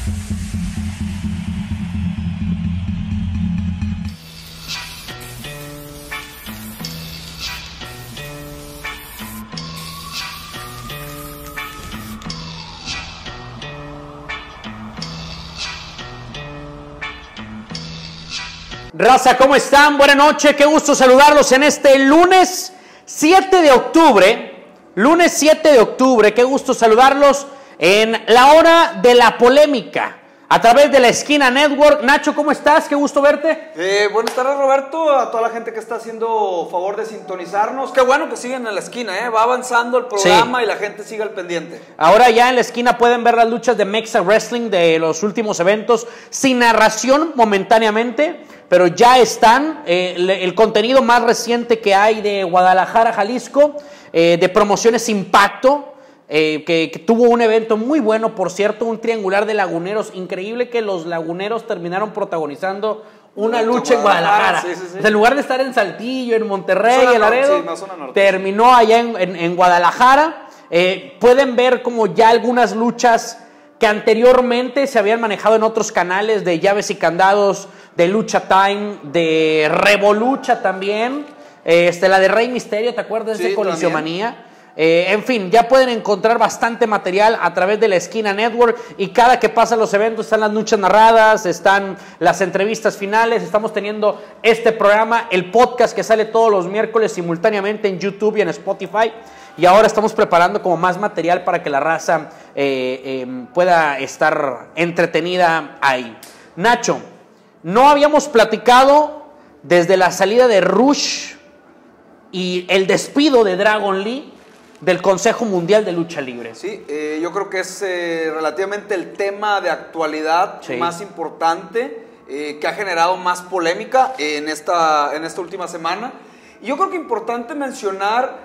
Raza, ¿cómo están? Buenas noches, qué gusto saludarlos en este lunes 7 de octubre. Lunes 7 de octubre, qué gusto saludarlos en la hora de la polémica a través de La Esquina Network. Nacho, ¿cómo estás? Qué gusto verte. Buenas tardes, Roberto, a toda la gente que está haciendo favor de sintonizarnos. Qué bueno que siguen en La Esquina, va avanzando el programa, sí, y la gente sigue al pendiente. Ahora ya en La Esquina pueden ver las luchas de Mexa Wrestling de los últimos eventos, sin narración momentáneamente, pero ya están el contenido más reciente que hay de Guadalajara, Jalisco, de Promociones Impacto, que tuvo un evento muy bueno, por cierto, un triangular de laguneros. Increíble que los laguneros terminaron protagonizando una lucha en Guadalajara. Sí. O sea, en lugar de estar en Saltillo, en Monterrey, en Laredo, terminó allá en Guadalajara. Pueden ver como ya algunas luchas que anteriormente se habían manejado en otros canales de Llaves y Candados, de Lucha Time, de Revolucha también, la de Rey Misterio, ¿te acuerdas? Sí, de Colisiomanía. En fin, ya pueden encontrar bastante material a través de La Esquina Network, y cada que pasan los eventos están las luchas narradas, están las entrevistas finales. Estamos teniendo este programa, el podcast que sale todos los miércoles simultáneamente en YouTube y en Spotify, y ahora estamos preparando como más material para que la raza pueda estar entretenida ahí. Nacho, no habíamos platicado desde la salida de Rush y el despido de Dragon Lee del Consejo Mundial de Lucha Libre. Sí, yo creo que es relativamente el tema de actualidad, sí, más importante, que ha generado más polémica en esta última semana. Y yo creo que es importante mencionar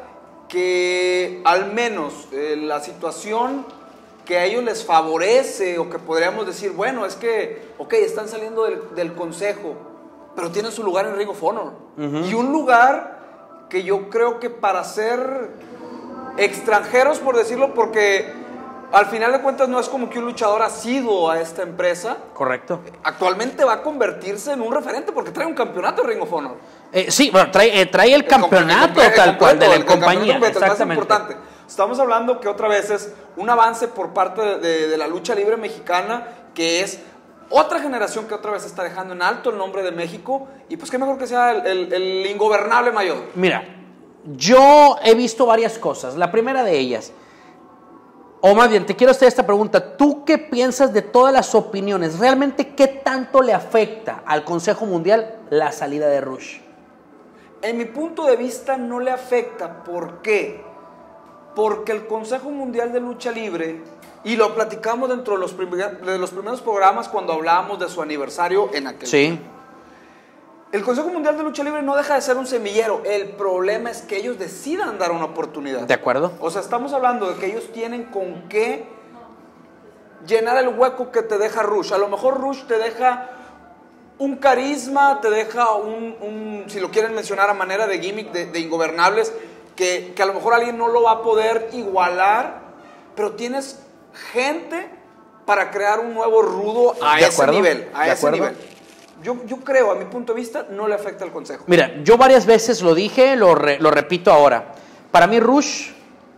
que al menos la situación que a ellos les favorece, o que podríamos decir, bueno, es que, ok, están saliendo del Consejo, pero tienen su lugar en Ring of Honor. Y un lugar que yo creo que para ser extranjeros, por decirlo, porque al final de cuentas no es como que un luchador asiduo a esta empresa. Correcto. Actualmente va a convertirse en un referente porque trae un campeonato de Ring of Honor. Sí, bueno, trae el campeonato tal cual de la compañía. Exactamente. Más importante. Estamos hablando que otra vez es un avance por parte de la lucha libre mexicana, que es otra generación que otra vez está dejando en alto el nombre de México, y pues qué mejor que sea el ingobernable mayor. Mira, yo he visto varias cosas. La primera de ellas, o más bien, te quiero hacer esta pregunta. ¿Tú qué piensas de todas las opiniones? ¿Realmente qué tanto le afecta al Consejo Mundial la salida de Rush? En mi punto de vista no le afecta. ¿Por qué? Porque el Consejo Mundial de Lucha Libre, y lo platicamos dentro de los primeros programas cuando hablábamos de su aniversario en aquel tiempo. El Consejo Mundial de Lucha Libre no deja de ser un semillero. El problema es que ellos decidan dar una oportunidad. ¿De acuerdo? O sea, estamos hablando de que ellos tienen con qué llenar el hueco que te deja Rush. A lo mejor Rush te deja un carisma, te deja si lo quieren mencionar a manera de gimmick, de ingobernables, que a lo mejor alguien no lo va a poder igualar, pero tienes gente para crear un nuevo Rudo a ese nivel. Yo creo, a mi punto de vista, no le afecta al Consejo. Mira, yo varias veces lo dije, lo repito ahora. Para mí Rush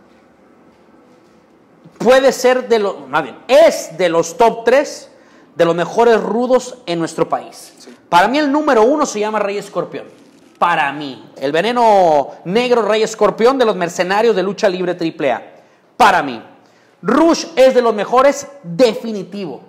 puede ser es de los top 3 de los mejores rudos en nuestro país. Sí. Para mí el número 1 se llama Rey Escorpión. Para mí, el veneno negro Rey Escorpión de los mercenarios de lucha libre AAA. Para mí, Rush es de los mejores, definitivo.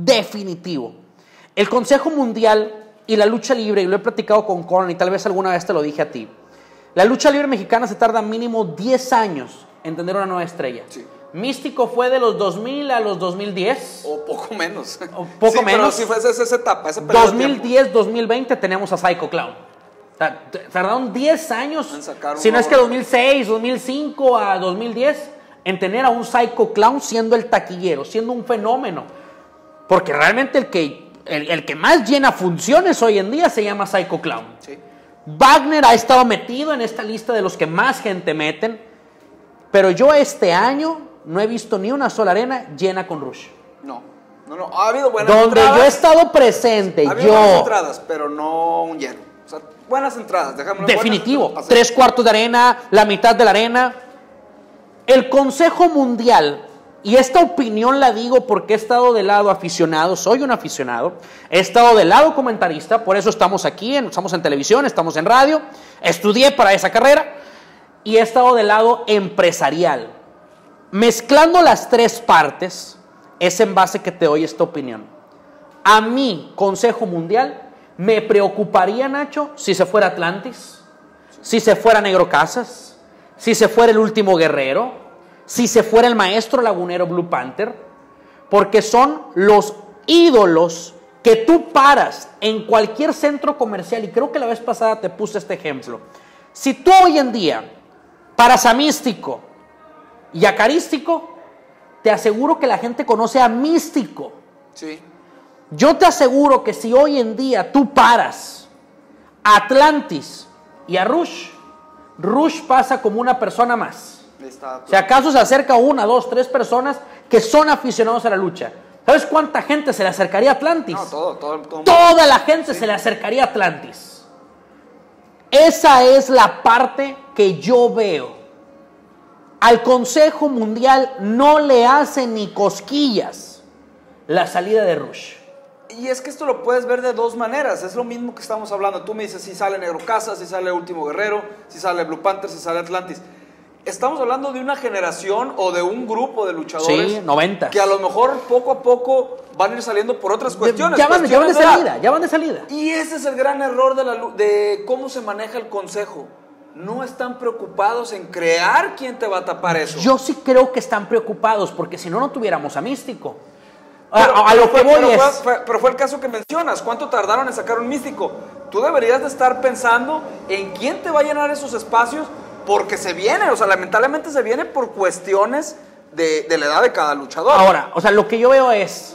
El Consejo Mundial y la lucha libre, y lo he platicado con Conan, y tal vez alguna vez te lo dije a ti, la lucha libre mexicana se tarda mínimo 10 años en tener una nueva estrella. Sí. Místico fue de los 2000 a los 2010. O poco menos. Menos. Pero sí fue esa etapa, ese 2010, 2020 tenemos a Psycho Clown. Tardaron 10 años, si no es que 2006, 2005 a 2010, en tener a un Psycho Clown siendo el taquillero, siendo un fenómeno. Porque realmente el que más llena funciones hoy en día se llama Psycho Clown. Sí. Wagner ha estado metido en esta lista de los que más gente meten, pero yo este año no he visto ni una sola arena llena con Rush. No. No, ha habido buenas donde entradas. Yo he estado presente, ha habido buenas entradas, pero no un lleno. O sea, buenas entradas, dejámoslo. Definitivo, 3/4 de arena, la mitad de la arena. El Consejo Mundial, y esta opinión la digo porque he estado del lado aficionado, soy un aficionado, he estado del lado comentarista, por eso estamos aquí, estamos en televisión, estamos en radio, estudié para esa carrera, y he estado del lado empresarial. Mezclando las tres partes, es en base que te doy esta opinión. A mí, Consejo Mundial, me preocuparía, Nacho, si se fuera Atlantis, si se fuera Negro Casas, si se fuera El Último Guerrero, si se fuera el Maestro Lagunero Blue Panther, porque son los ídolos que tú paras en cualquier centro comercial, y creo que la vez pasada te puse este ejemplo. Si tú hoy en día paras a Místico y a Carístico, te aseguro que la gente conoce a Místico. Sí. Yo te aseguro que si hoy en día tú paras a Atlantis y a Rush pasa como una persona más. Si acaso se acerca 1, 2, 3 personas que son aficionados a la lucha. ¿Sabes cuánta gente se le acercaría a Atlantis? No, todo Toda la gente se le acercaría a Atlantis. Esa es la parte que yo veo. Al Consejo Mundial no le hace ni cosquillas la salida de Rush. Y es que esto lo puedes ver de dos maneras. Es lo mismo que estamos hablando. Tú me dices si sale Negro Casas, si sale Último Guerrero, si sale Blue Panther, si sale Atlantis. Estamos hablando de una generación o de un grupo de luchadores. Sí, 90. Que a lo mejor poco a poco van a ir saliendo por otras cuestiones. Ya van de salida. Y ese es el gran error de cómo se maneja el consejo. No están preocupados en crear quién te va a tapar eso. Yo sí creo que están preocupados, porque si no, no tuviéramos a Místico. Pero fue el caso que mencionas. ¿Cuánto tardaron en sacar un Místico? Tú deberías de estar pensando en quién te va a llenar esos espacios, porque se viene, o sea, lamentablemente se viene por cuestiones de la edad de cada luchador. Ahora, o sea, lo que yo veo es,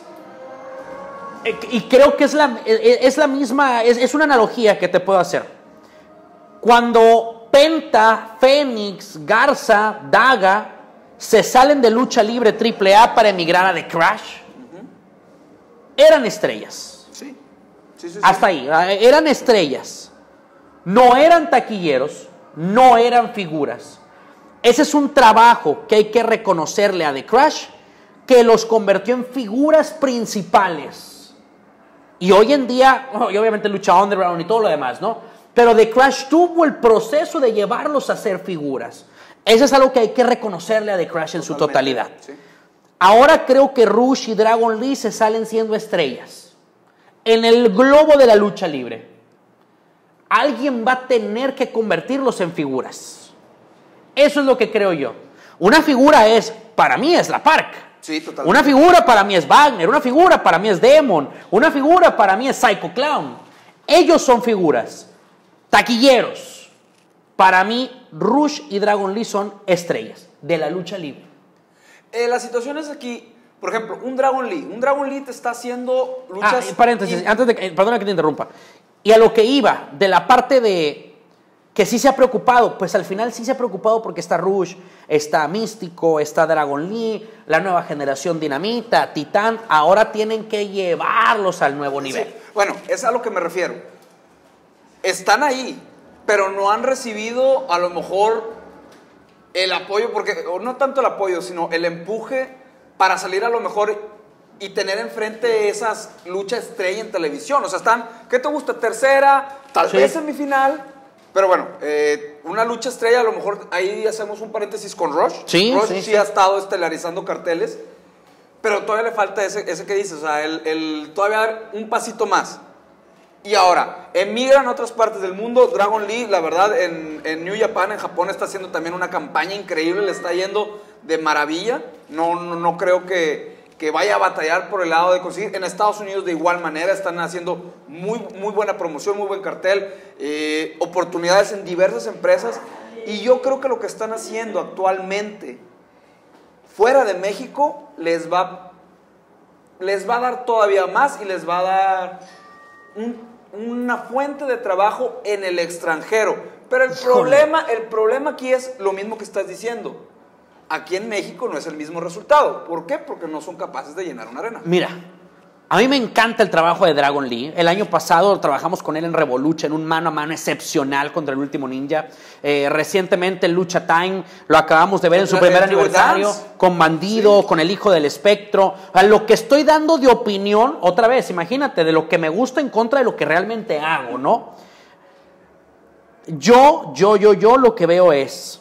y creo que es la misma, es una analogía que te puedo hacer. Cuando Penta, Fénix, Garza, Daga se salen de lucha libre AAA para emigrar a The Crash, eran estrellas. Sí. Hasta ahí, eran estrellas. No eran taquilleros, no eran figuras. Ese es un trabajo que hay que reconocerle a The Crash, que los convirtió en figuras principales. Y hoy en día, y obviamente lucha underground y todo lo demás, ¿no? Pero The Crash tuvo el proceso de llevarlos a ser figuras. Eso es algo que hay que reconocerle a The Crash en su totalidad. Sí. Ahora creo que Rush y Dragon Lee se salen siendo estrellas en el globo de la lucha libre. Alguien va a tener que convertirlos en figuras. Eso es lo que creo yo. Una figura para mí es La Park. Sí, totalmente. Una figura para mí es Wagner, una figura para mí es Demon, una figura para mí es Psycho Clown. Ellos son figuras, taquilleros. Para mí, Rush y Dragon Lee son estrellas de la lucha libre. La situación es aquí, por ejemplo, un Dragon Lee te está haciendo luchas... Paréntesis, perdona que te interrumpa. Y a lo que iba, de la parte de que sí se ha preocupado, pues al final sí se ha preocupado porque está Rush, está Místico, está Dragon Lee, la nueva generación Dinamita, Titán, ahora tienen que llevarlos al nuevo nivel. Sí. Bueno, es a lo que me refiero. Están ahí, pero no han recibido a lo mejor el apoyo, o no tanto el apoyo, sino el empuje para salir a lo mejor y tener enfrente esas luchas estrella en televisión. O sea, están, ¿qué te gusta? Tercera, tal vez semifinal. Pero bueno, una lucha estrella, a lo mejor ahí hacemos un paréntesis con Rush. Rush sí ha estado estelarizando carteles, pero todavía le falta ese que dices, o sea, el todavía dar un pasito más. Y ahora, emigran a otras partes del mundo. Dragon Lee, la verdad, en New Japan, en Japón, está haciendo también una campaña increíble, le está yendo de maravilla. No creo que vaya a batallar por el lado de conseguir. En Estados Unidos de igual manera están haciendo muy buena promoción, muy buen cartel, oportunidades en diversas empresas. Y yo creo que lo que están haciendo actualmente fuera de México les va a dar todavía más y les va a dar una fuente de trabajo en el extranjero. Pero el problema aquí es lo mismo que estás diciendo. Aquí en México no es el mismo resultado. ¿Por qué? Porque no son capaces de llenar una arena. Mira, A mí me encanta el trabajo de Dragon Lee. El año pasado trabajamos con él en Revolution, un mano a mano excepcional contra el Último Ninja. Recientemente en Lucha Time lo acabamos de ver en su primer aniversario, con Bandido, sí, con el Hijo del Espectro. A lo que estoy dando de opinión, otra vez, imagínate, de lo que me gusta en contra de lo que realmente hago, ¿no? Yo lo que veo es,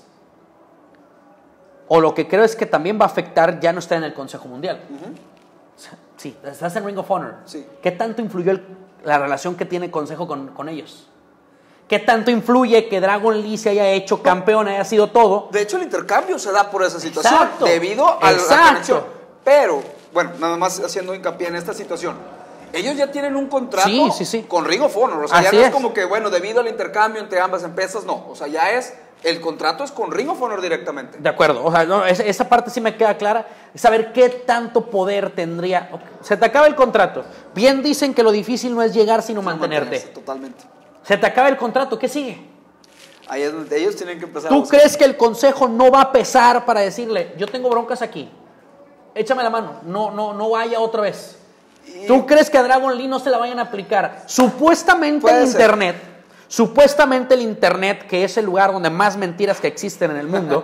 o lo que creo es que también va a afectar ya no estar en el Consejo Mundial. Sí, estás en Ring of Honor. Sí. ¿Qué tanto influyó la relación que tiene Consejo con ellos? ¿Qué tanto influye que Dragon Lee se haya hecho campeón, haya sido todo? De hecho, el intercambio se da por esa situación. Exacto. Debido a la conexión. Pero, bueno, nada más haciendo hincapié en esta situación. Ellos ya tienen un contrato con Ring of Honor. O sea, ya no es como que, bueno, debido al intercambio entre ambas empresas, no. O sea, ya es... El contrato es con Ring of Honor directamente. De acuerdo, o sea, no, esa parte sí me queda clara. Saber qué tanto poder tendría. Se te acaba el contrato. Bien dicen que lo difícil no es llegar, sino mantenerte. Totalmente. Se te acaba el contrato, ¿qué sigue? Ahí es donde ellos tienen que empezar. ¿Tú crees que el consejo no va a pesar para decirle, yo tengo broncas aquí, échame la mano, no vaya otra vez? ¿Tú crees que a Dragon Lee no se la vayan a aplicar? Supuestamente en Internet. Supuestamente el Internet, que es el lugar donde más mentiras que existen en el mundo,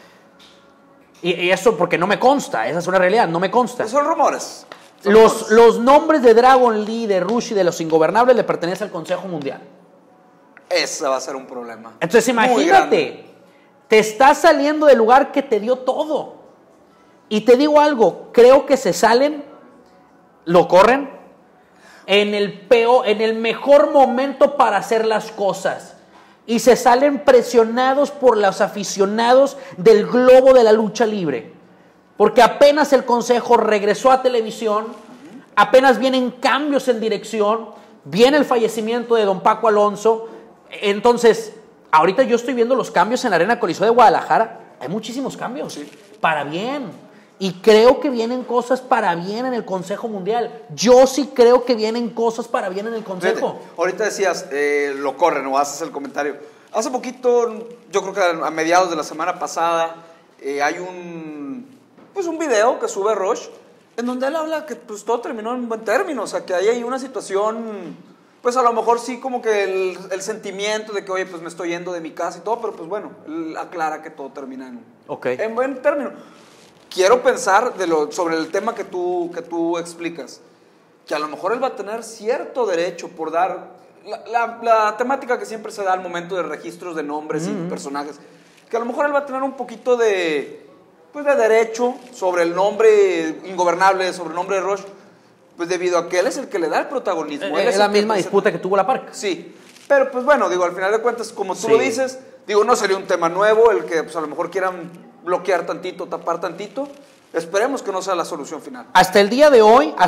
y eso porque no me consta, esa es una realidad, no me consta. Pues son rumores. Los nombres de Dragon Lee, de Rush y de los Ingobernables le pertenecen al Consejo Mundial. Ese va a ser un problema. Entonces imagínate, te estás saliendo del lugar que te dio todo. Y te digo algo, creo que se salen, lo corren, en el mejor momento para hacer las cosas, y se salen presionados por los aficionados del globo de la lucha libre, porque apenas el consejo regresó a televisión, apenas vienen cambios en dirección, viene el fallecimiento de don Paco Alonso. Entonces ahorita yo estoy viendo los cambios en la Arena Coliseo de Guadalajara, hay muchísimos cambios, sí, para bien. Y creo que vienen cosas para bien en el Consejo Mundial. Yo sí creo que vienen cosas para bien en el Consejo. Fíjate, ahorita decías, lo corren o haces el comentario. Hace poquito, yo creo que a mediados de la semana pasada, hay un video que sube Rush, en donde él habla que pues, todo terminó en buen término. O sea, que ahí hay una situación, pues a lo mejor sí como que el sentimiento de que, oye, pues me estoy yendo de mi casa y todo, pero pues bueno, él aclara que todo termina en buen término. Quiero pensar sobre el tema que tú explicas, que a lo mejor él va a tener cierto derecho por dar la temática que siempre se da al momento de registros de nombres y personajes, que a lo mejor él va a tener un poquito de derecho sobre el nombre Ingobernable, sobre el nombre de Rush, pues debido a que él es el que le da el protagonismo. Es la misma disputa que tuvo la Parca. Sí, pero pues bueno, digo, al final de cuentas, como tú lo dices, digo, no sería un tema nuevo el que pues a lo mejor quieran bloquear tantito, tapar tantito. Esperemos que no sea la solución final. Hasta el día de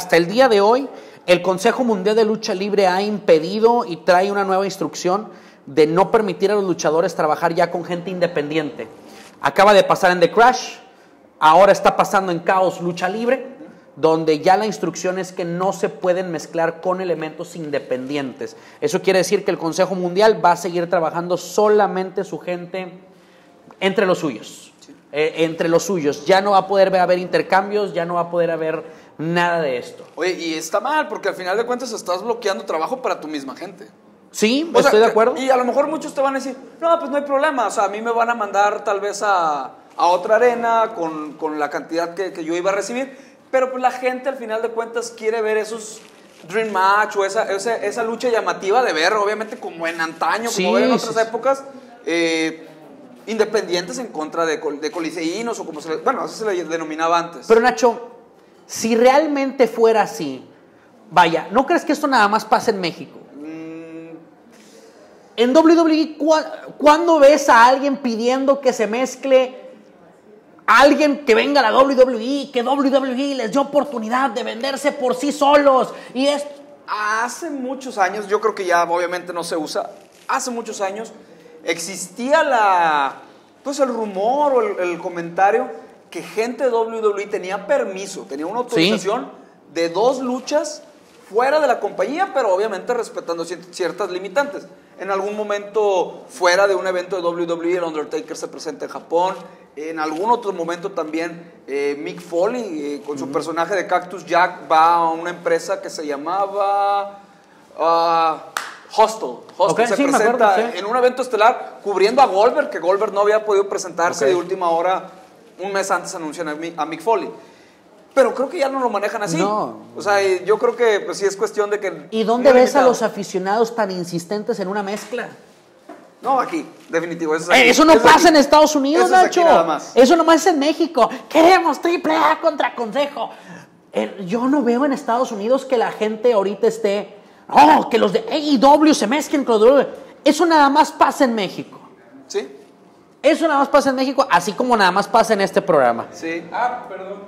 hoy, el Consejo Mundial de Lucha Libre ha impedido y trae una nueva instrucción de no permitir a los luchadores trabajar ya con gente independiente. Acaba de pasar en The Crash, ahora está pasando en Caos Lucha Libre, donde ya la instrucción es que no se pueden mezclar con elementos independientes. Eso quiere decir que el Consejo Mundial va a seguir trabajando solamente su gente entre los suyos. Entre los suyos, ya no va a poder haber intercambios, ya no va a poder haber nada de esto. Oye, y está mal, porque al final de cuentas estás bloqueando trabajo para tu misma gente. Sí, estoy de acuerdo. Y a lo mejor muchos te van a decir, no, pues no hay problema, o sea, a mí me van a mandar tal vez a otra arena con la cantidad que yo iba a recibir, pero pues la gente al final de cuentas quiere ver esos Dream Match o esa lucha llamativa de ver, obviamente como en antaño, como ver en otras épocas, independientes en contra de coliseínos o como así se le denominaba antes. Pero Nacho, si realmente fuera así, vaya, ¿no crees que esto nada más pasa en México? En WWE, ¿cuándo ves a alguien pidiendo que se mezcle alguien que venga a la WWE, que WWE les dio oportunidad de venderse por sí solos? Y esto hace muchos años, yo creo que ya obviamente no se usa, hace muchos años existía el rumor o el comentario que gente de WWE tenía permiso, tenía una autorización de 2 luchas fuera de la compañía, pero obviamente respetando ciertas limitantes. En algún momento, fuera de un evento de WWE, el Undertaker se presenta en Japón. En algún otro momento también Mick Foley, con su personaje de Cactus Jack, va a una empresa que se llamaba Hostel. Okay, se sí, presenta acuerdo, sí, en un evento estelar cubriendo a Goldberg, que Goldberg no había podido presentarse de última hora. Un mes antes anuncian a Mick Foley. Pero creo que ya no lo manejan así. No. O sea, yo creo que pues, sí es cuestión de que... ¿Y dónde ves a los aficionados tan insistentes en una mezcla? No, aquí, definitivo. Eso, es aquí. Eso no pasa en Estados Unidos, eso es Nacho. Aquí nada más. Eso nomás es en México. Queremos AAA contra Consejo. Yo no veo en Estados Unidos que la gente ahorita esté... Oh, que los de AEW se mezclen con los de... Eso nada más pasa en México. ¿Sí? Eso nada más pasa en México, así como nada más pasa en este programa. Sí. Perdón.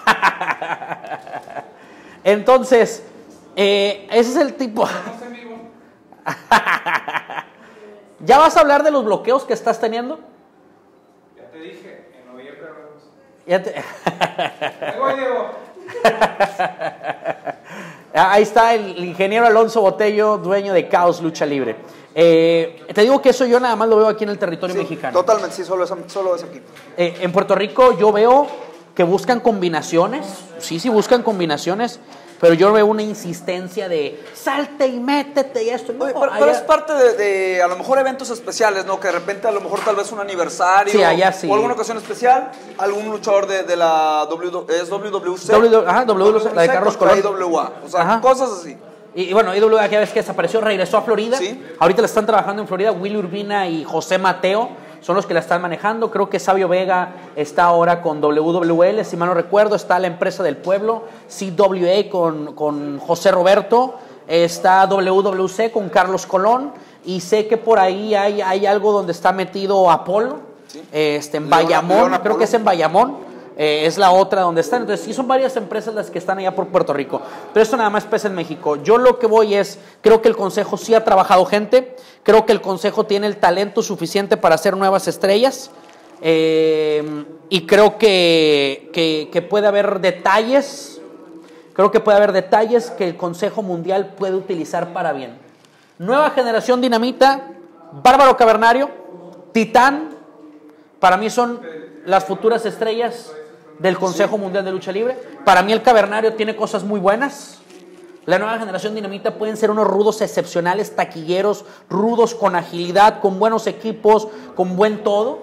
Entonces, ese es el tipo... Estamos en vivo. ¿Ya vas a hablar de los bloqueos que estás teniendo? Ya te dije, en noviembre hablamos. Ya te... Ahí voy, Diego. Ahí está el ingeniero Alonso Botello, dueño de Caos Lucha Libre. Te digo que eso yo nada más lo veo aquí en el territorio mexicano. Totalmente, sí, solo es aquí. En Puerto Rico yo veo que buscan combinaciones, sí buscan combinaciones, pero yo veo una insistencia de salte y métete y esto. No, pero es parte de a lo mejor eventos especiales, ¿no? Que de repente a lo mejor tal vez un aniversario sí, allá sí. O alguna ocasión especial, algún luchador de la es WWC, WWC, la de Carlos Colón. IWA, o sea, cosas así. Y bueno, IWA ya ves que desapareció, regresó a Florida. Sí. Ahorita la están trabajando en Florida. Willy Urbina y José Mateo son los que la están manejando. Creo que Sabio Vega está ahora con WWL, si mal no recuerdo. Está la empresa del pueblo, CWA con José Roberto. Está WWC con Carlos Colón. Y sé que por ahí hay algo donde está metido Apolo. Sí. En Bayamón, creo que es en Bayamón. Es la otra donde están. Entonces sí son varias empresas las que están allá por Puerto Rico, pero esto nada más pasa en México. Yo lo que voy es, creo que el Consejo sí ha trabajado gente, creo que el Consejo tiene el talento suficiente para hacer nuevas estrellas, y creo que puede haber detalles, que el Consejo Mundial puede utilizar para bien. Nueva generación Dinamita, Bárbaro Cavernario, Titán, para mí son las futuras estrellas del Consejo Mundial de Lucha Libre. Para mí el Cavernario tiene cosas muy buenas. La nueva generación Dinamita pueden ser unos rudos excepcionales, taquilleros, rudos con agilidad, con buenos equipos, con buen todo.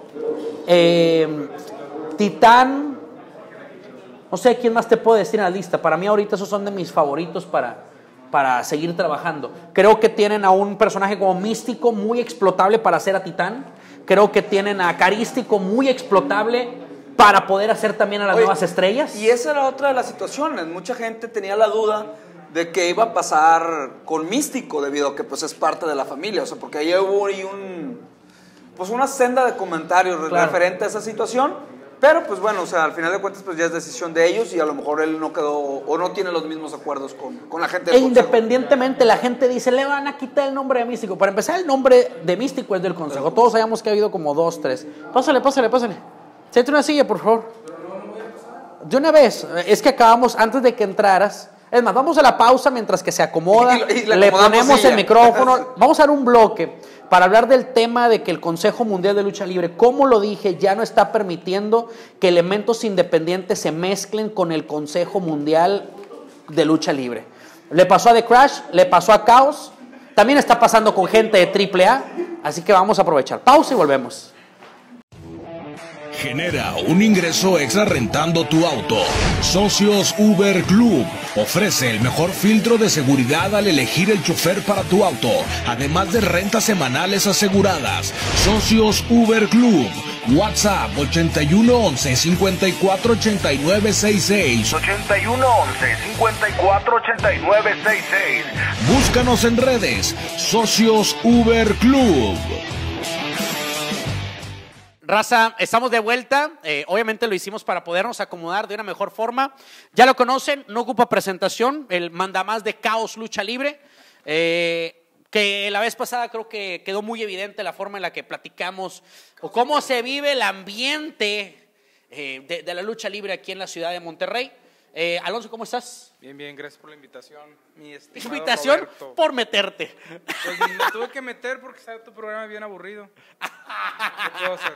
Titán, no sé quién más te puedo decir en la lista. Para mí ahorita esos son de mis favoritos para seguir trabajando. Creo que tienen a un personaje como Místico muy explotable para hacer a Titán. Creo que tienen a Carístico muy explotable para poder hacer también a las nuevas estrellas. Y esa era otra de las situaciones. Mucha gente tenía la duda de qué iba a pasar con Místico, debido a que pues es parte de la familia. O sea, porque ahí hubo una senda de comentarios referente a esa situación. Pero pues bueno, o sea, al final de cuentas pues ya es decisión de ellos y a lo mejor él no quedó o no tiene los mismos acuerdos con la gente del Consejo. Independientemente, la gente dice, le van a quitar el nombre de Místico. Para empezar, el nombre de Místico es del Consejo. Todos sabemos que ha habido como 2, 3. Pásale. Siéntate una silla, por favor. De una vez. Es que acabamos, antes de que entraras. Es más, vamos a la pausa mientras que se acomoda. Y le ponemos el micrófono. Vamos a dar un bloque para hablar del tema de que el Consejo Mundial de Lucha Libre, como lo dije, ya no está permitiendo que elementos independientes se mezclen con el Consejo Mundial de Lucha Libre. Le pasó a The Crash, le pasó a Caos, también está pasando con gente de AAA, así que vamos a aprovechar. Pausa y volvemos. Genera un ingreso extra rentando tu auto. Socios Uber Club ofrece el mejor filtro de seguridad al elegir el chofer para tu auto, además de rentas semanales aseguradas. Socios Uber Club. WhatsApp 8111 548966 8111 548966. Búscanos en redes. Socios Uber Club. Raza, estamos de vuelta. Obviamente lo hicimos para podernos acomodar de una mejor forma. Ya lo conocen, no ocupa presentación, el mandamás de Caos Lucha Libre. Que la vez pasada creo que quedó muy evidente la forma en la que platicamos o cómo se vive el ambiente de la lucha libre aquí en la ciudad de Monterrey. Alonso, ¿cómo estás? Bien, bien, gracias por la invitación. Mi estimado Invitación Roberto. por meterte. Pues me tuve que meter porque está tu programa bien aburrido. ¿Qué puedo hacer?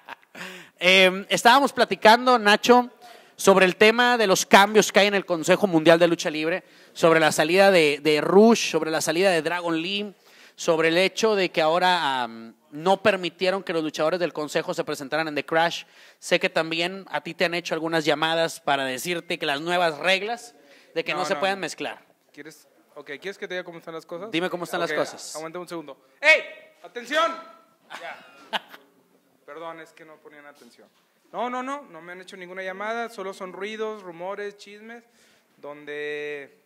Estábamos platicando, Nacho, sobre el tema de los cambios que hay en el Consejo Mundial de Lucha Libre, sobre la salida de Rush, sobre la salida de Dragon Lee, sobre el hecho de que ahora no permitieron que los luchadores del Consejo se presentaran en The Crash. Sé que también a ti te han hecho algunas llamadas para decirte que las nuevas reglas de que no se pueden mezclar. ¿Quieres que te diga cómo están las cosas? Dime cómo están las cosas. Aguanta un segundo. ¡Ey! ¡Atención! Ya. Perdón, es que no ponían atención. No me han hecho ninguna llamada, solo son ruidos, rumores, chismes, donde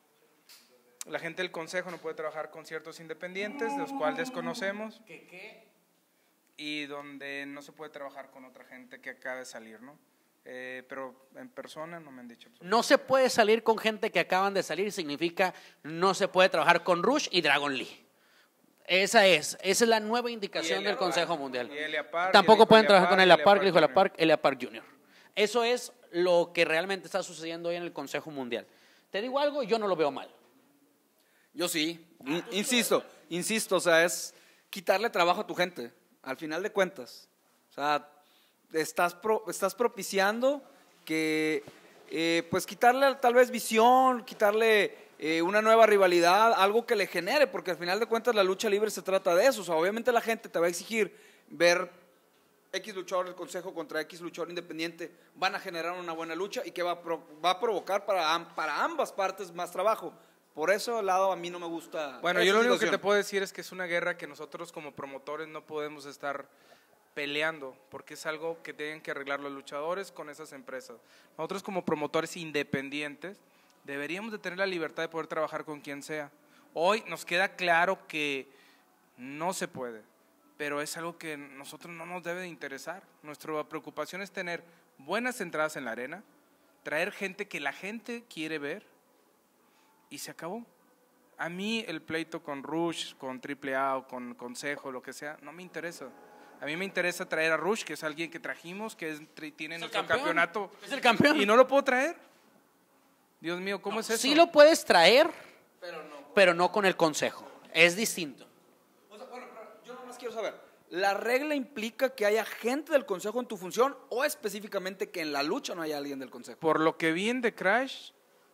la gente del consejo no puede trabajar con ciertos independientes, de los cuales desconocemos. ¿Qué? Y donde no se puede trabajar con otra gente que acaba de salir, ¿no? Pero en persona no me han dicho. No se puede salir con gente que acaban de salir, significa no se puede trabajar con Rush y Dragon Lee. Esa es la nueva indicación del Consejo Mundial. Tampoco pueden trabajar con Elia Park, dijo Elia Park Jr. Eso es lo que realmente está sucediendo hoy en el Consejo Mundial. Te digo algo, yo no lo veo mal. Yo sí, insisto, o sea, es quitarle trabajo a tu gente, al final de cuentas. O sea, estás propiciando que, pues quitarle tal vez visión, quitarle una nueva rivalidad, algo que le genere, porque al final de cuentas la lucha libre se trata de eso. O sea, obviamente la gente te va a exigir ver X luchador del consejo contra X luchador independiente, van a generar una buena lucha y que va a provocar para ambas partes más trabajo. Por eso lado a mí no me gusta. Bueno, yo lo único que te puedo decir es que es una guerra que nosotros como promotores no podemos estar peleando, porque es algo que tienen que arreglar los luchadores con esas empresas. Nosotros como promotores independientes deberíamos de tener la libertad de poder trabajar con quien sea. Hoy nos queda claro que no se puede, pero es algo que a nosotros no nos debe de interesar. Nuestra preocupación es tener buenas entradas en la arena, traer gente que la gente quiere ver, y se acabó. A mí el pleito con Rush, con AAA o con Consejo, lo que sea, no me interesa. A mí me interesa traer a Rush, que es alguien que trajimos, que tiene nuestro campeonato. Es el campeón. Y no lo puedo traer. Dios mío, ¿cómo es eso? Sí lo puedes traer, pero no con el Consejo. Es distinto. O sea, bueno, pero yo nomás quiero saber, ¿la regla implica que haya gente del consejo en tu función o específicamente que en la lucha no haya alguien del consejo? Por lo que vi en The Crash,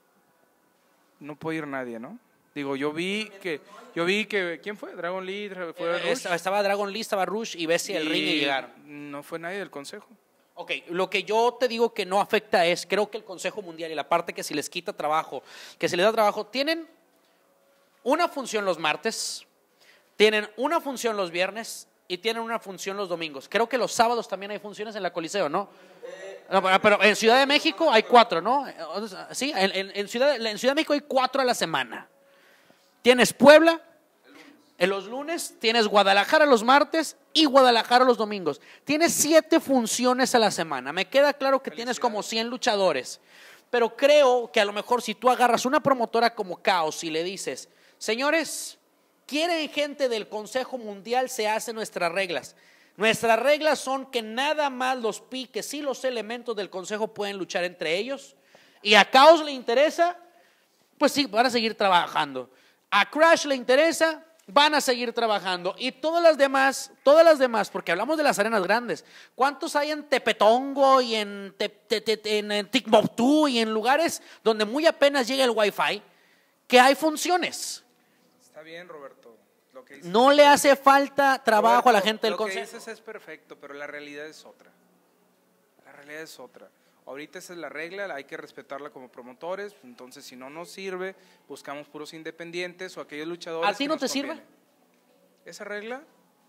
no puede ir nadie, ¿no? Digo, yo vi que ¿quién fue? Dragon Lee, fue Rush. Estaba Dragon Lee, estaba Rush y Bessie el ring y llegaron. No fue nadie del consejo. Ok, lo que yo te digo que no afecta es, creo que el Consejo Mundial y la parte que si les quita trabajo, que se les da trabajo, tienen una función los martes, tienen una función los viernes y tienen una función los domingos. Creo que los sábados también hay funciones en la Coliseo, ¿no? No, pero en Ciudad de México hay 4, ¿no? Sí, en Ciudad de México hay 4 a la semana. Tienes Puebla en los lunes, tienes Guadalajara los martes y Guadalajara los domingos. Tienes 7 funciones a la semana. Me queda claro que tienes como 100 luchadores, pero creo que a lo mejor si tú agarras una promotora como Caos y le dices, señores, quieren gente del Consejo Mundial, se hacen nuestras reglas. Nuestras reglas son que nada más los piques y los elementos del consejo pueden luchar entre ellos. Y a Caos le interesa, pues sí, van a seguir trabajando. A Crash le interesa, van a seguir trabajando. Y todas las demás, porque hablamos de las arenas grandes. ¿Cuántos hay en Tepetongo y en Timbuktu y en lugares donde muy apenas llega el Wi-Fi, que hay funciones? Está bien, Roberto. No le hace falta trabajo a la gente del consejo. Lo que dices es perfecto, pero la realidad es otra. La realidad es otra. Ahorita esa es la regla, hay que respetarla como promotores. Entonces, si no nos sirve, buscamos puros independientes o aquellos luchadores. ¿A ti no te sirve? ¿Esa regla?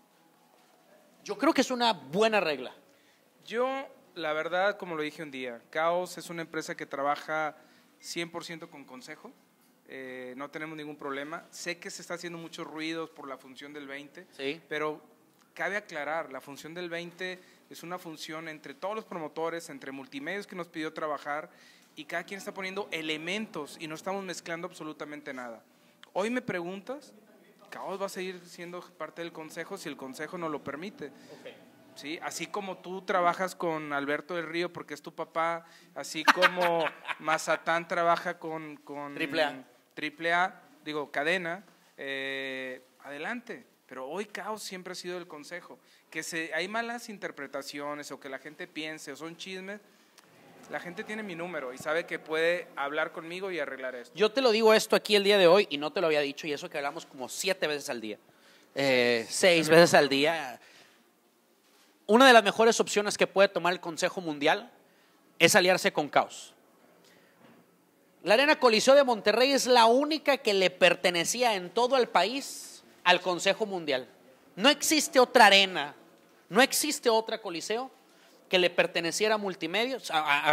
Yo creo que es una buena regla. Yo, la verdad, como lo dije un día, Caos es una empresa que trabaja 100% con consejo. No tenemos ningún problema. Sé que se está haciendo muchos ruidos por la función del 20, sí, pero cabe aclarar, la función del 20 es una función entre todos los promotores, entre multimedios que nos pidió trabajar y cada quien está poniendo elementos y no estamos mezclando absolutamente nada. Hoy me preguntas, Caos va a seguir siendo parte del consejo si el consejo no lo permite. Okay. ¿sí? Así como tú trabajas con Alberto del Río porque es tu papá, así como Mazatán trabaja con Triple A, digo, cadena, adelante. Pero hoy Caos siempre ha sido el consejo. Hay malas interpretaciones o que la gente piense o son chismes, la gente tiene mi número y sabe que puede hablar conmigo y arreglar esto. Yo te lo digo esto aquí el día de hoy y no te lo había dicho, y eso que hablamos como 7 veces al día, 6 veces al día. Una de las mejores opciones que puede tomar el Consejo Mundial es aliarse con Caos. La Arena Coliseo de Monterrey es la única que le pertenecía en todo el país al Consejo Mundial. No existe otra arena, no existe otra coliseo que le perteneciera a Multimedios,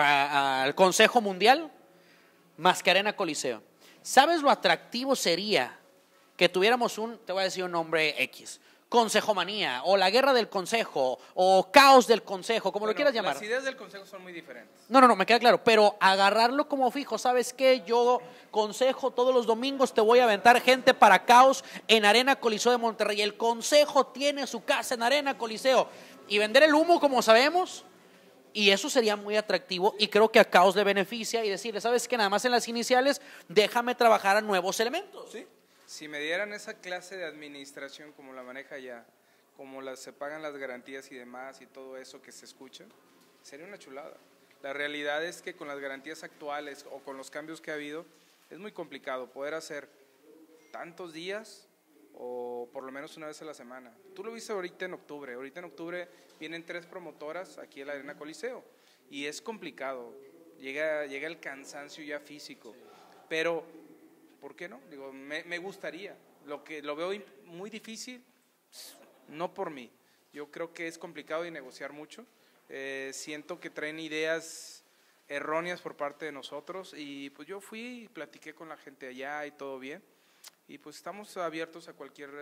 al Consejo Mundial, más que Arena Coliseo. ¿Sabes lo atractivo sería que tuviéramos te voy a decir un nombre X, Consejomanía, o la guerra del consejo, o caos del consejo, como lo quieras llamar? Las ideas del consejo son muy diferentes. No, me queda claro, pero agarrarlo como fijo, ¿sabes qué? Yo, consejo, todos los domingos te voy a aventar gente para caos en Arena Coliseo de Monterrey. El consejo tiene su casa en Arena Coliseo. Y vender el humo, como sabemos, y eso sería muy atractivo, y creo que a Caos le beneficia, y decirle, ¿sabes qué? Nada más en las iniciales, déjame trabajar a nuevos elementos. ¿Sí? Si me dieran esa clase de administración como la maneja ya, como se pagan las garantías y demás y todo eso que se escucha, sería una chulada. La realidad es que con las garantías actuales o con los cambios que ha habido, es muy complicado poder hacer tantos días o por lo menos una vez a la semana. Tú lo viste ahorita en octubre vienen 3 promotoras aquí en la Arena Coliseo y es complicado, llega el cansancio ya físico, pero ¿por qué no? Digo, me gustaría, lo veo muy difícil, no por mí, yo creo que es complicado y negociar mucho, siento que traen ideas erróneas por parte de nosotros y pues yo fui y platiqué con la gente allá y todo bien y pues estamos abiertos a cualquier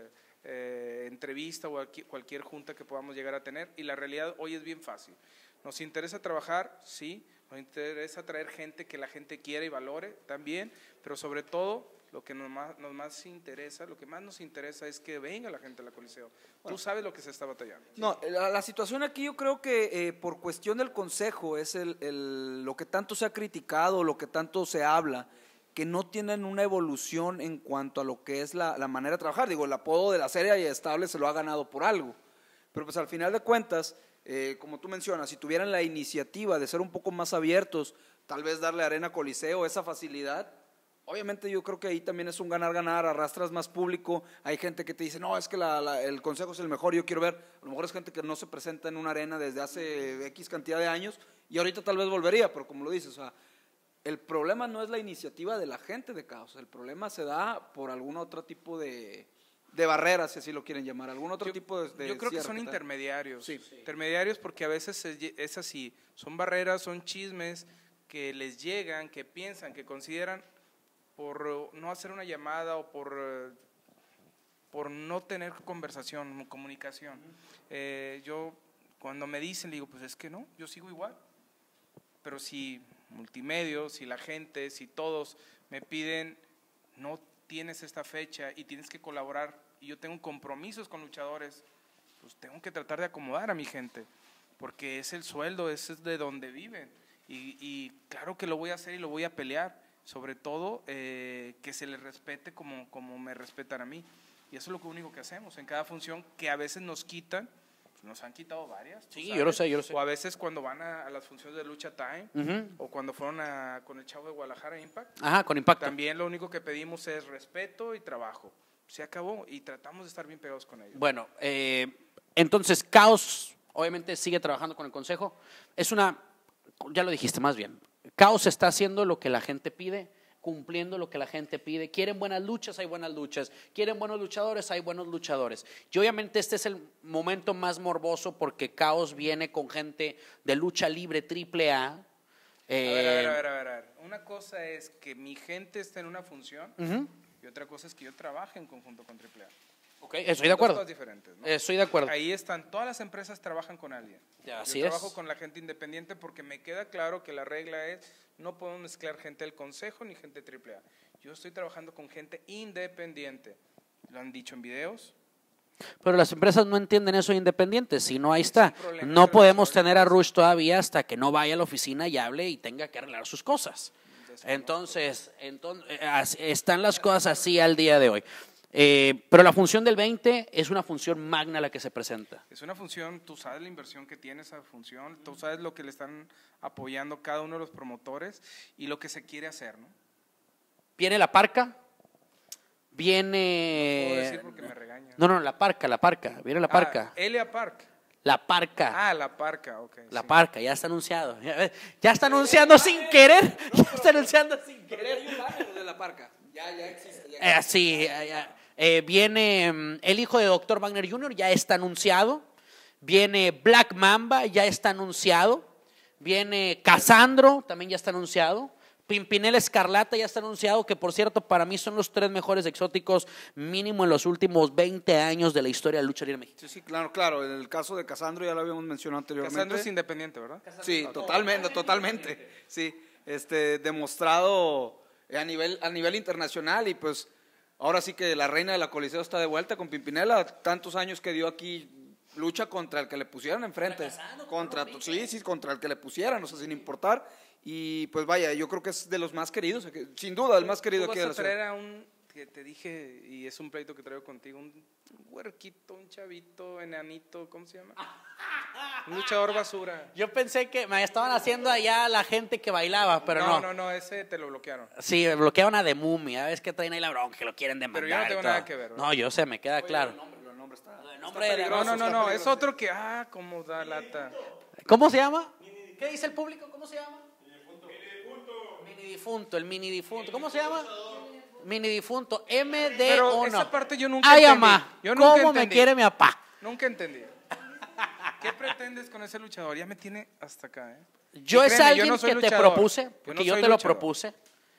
entrevista o a cualquier junta que podamos llegar a tener y la realidad hoy es bien fácil, nos interesa trabajar, sí, nos interesa traer gente que la gente quiera y valore también, pero sobre todo lo que más nos interesa es que venga la gente a la Coliseo. Bueno, tú sabes lo que se está batallando. No, la situación aquí yo creo que por cuestión del consejo es lo que tanto se ha criticado, lo que tanto se habla, que no tienen una evolución en cuanto a lo que es la manera de trabajar. Digo, el apodo de la seria y estable se lo ha ganado por algo, pero pues al final de cuentas, como tú mencionas, si tuvieran la iniciativa de ser un poco más abiertos, tal vez darle a Arena Coliseo esa facilidad, obviamente yo creo que ahí también es un ganar-ganar, arrastras más público, hay gente que te dice, no, es que el consejo es el mejor, yo quiero ver, a lo mejor es gente que no se presenta en una arena desde hace X cantidad de años, y ahorita tal vez volvería, pero como lo dices, o sea, el problema no es la iniciativa de la gente de Caos, el problema se da por algún otro tipo de barreras, si así lo quieren llamar, algún otro tipo de yo creo que son intermediarios, sí. Intermediarios porque a veces es así, son barreras, son chismes que les llegan, que piensan, que consideran por no hacer una llamada o por no tener conversación, comunicación. Yo cuando me dicen, digo, pues es que no, yo sigo igual, pero si Multimedios, si la gente, si todos me piden, no tienes esta fecha y tienes que colaborar y yo tengo compromisos con luchadores, pues tengo que tratar de acomodar a mi gente, porque es el sueldo, es de donde viven y claro que lo voy a hacer y lo voy a pelear, sobre todo que se les respete como me respetan a mí y eso es lo único que hacemos en cada función que a veces nos quitan. Nos han quitado varias. Sí, yo lo sé. O a veces cuando van a las funciones de Lucha Time, o cuando fueron con el chavo de Guadalajara Impact. Ajá, con Impacto. También lo único que pedimos es respeto y trabajo. Se acabó y tratamos de estar bien pegados con ellos. Bueno, entonces Caos obviamente sigue trabajando con el consejo. Ya lo dijiste más bien, Caos está haciendo lo que la gente pide, cumpliendo lo que la gente pide. Quieren buenas luchas, hay buenas luchas. Quieren buenos luchadores, hay buenos luchadores. Y obviamente este es el momento más morboso porque Caos viene con gente de lucha libre AAA. A ver. Una cosa es que mi gente esté en una función y otra cosa es que yo trabaje en conjunto con AAA. Ok, estoy de acuerdo. Dos cosas diferentes, ¿no? Estoy de acuerdo. Ahí están, todas las empresas trabajan con alguien. Así yo es. trabajo con la gente independiente porque me queda claro que la regla es no podemos mezclar gente del consejo ni gente AAA. Yo estoy trabajando con gente independiente. Lo han dicho en videos, Pero las empresas no entienden eso de independientes, si no, ahí está. No podemos tener a Rush todavía hasta que no vaya a la oficina y hable y tenga que arreglar sus cosas. Entonces están las cosas así al día de hoy. Pero la función del 20 es una función magna la que se presenta. Es una función, tú sabes la inversión que tiene esa función, tú sabes lo que le están apoyando cada uno de los promotores y lo que se quiere hacer, ¿no? Viene la parca, No puedo viene... decir porque me regañan. No, la parca, viene la parca. Elia Park. La parca. La parca, ok. La sí. parca, ya está anunciado. Ya está anunciando sin querer. Ya está anunciando sin querer. Hay un banner de la parca. Ya existe. Sí, viene el hijo de Dr. Wagner Jr., ya está anunciado. Viene Black Mamba, ya está anunciado. Viene Casandro, también ya está anunciado. Pimpinela Escarlata ya está anunciado, que por cierto para mí son los 3 mejores exóticos mínimo en los últimos 20 años de la historia de la lucha libre mexicana. Sí, claro. En el caso de Casandro ya lo habíamos mencionado anteriormente. Casandro es independiente, ¿verdad? Sí, totalmente. Sí, demostrado a nivel internacional y pues ahora sí que la reina de la Coliseo está de vuelta con Pimpinela. Tantos años que dio aquí lucha contra el que le pusieran enfrente. Contra el que le pusieran, o sea, sin importar. Y pues vaya, yo creo que es de los más queridos, sin duda el más querido aquí de la ciudad. Vas a traer a un, que te dije, y es un pleito que traigo contigo, un huerquito, un chavito, enanito, ¿cómo se llama? Un luchador basura. Yo pensé que me estaban haciendo allá la gente que bailaba, pero no. No, ese te lo bloquearon. Sí, bloquearon a The Mummy, a ver, es que traen ahí la bronca, que lo quieren demandar. Pero yo no tengo nada que ver, ¿verdad? No, yo sé, me queda claro. El nombre está No, es otro que, como da lata. ¿Cómo se llama? ¿Qué dice el público? ¿Cómo se llama? El mini difunto. ¿Cómo se llama? Mini difunto. MD1. Pero esa parte yo nunca Ay, entendí. mamá, Yo nunca ¿cómo me entendí. quiere mi papá? Nunca entendí. ¿Qué pretendes con ese luchador? Ya me tiene hasta acá, ¿eh? Yo Y es créeme, alguien yo no soy que te luchador. propuse, porque yo soy te lo luchador. propuse,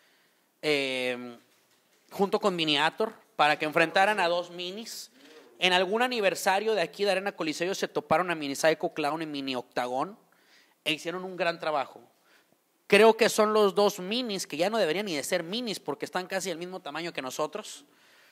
junto con Miniator, para que enfrentaran a 2 minis. En algún aniversario de aquí de Arena Coliseo se toparon a Mini Psycho Clown y Mini Octagón e hicieron un gran trabajo. Creo que son los 2 minis, que ya no deberían ni de ser minis porque están casi del mismo tamaño que nosotros,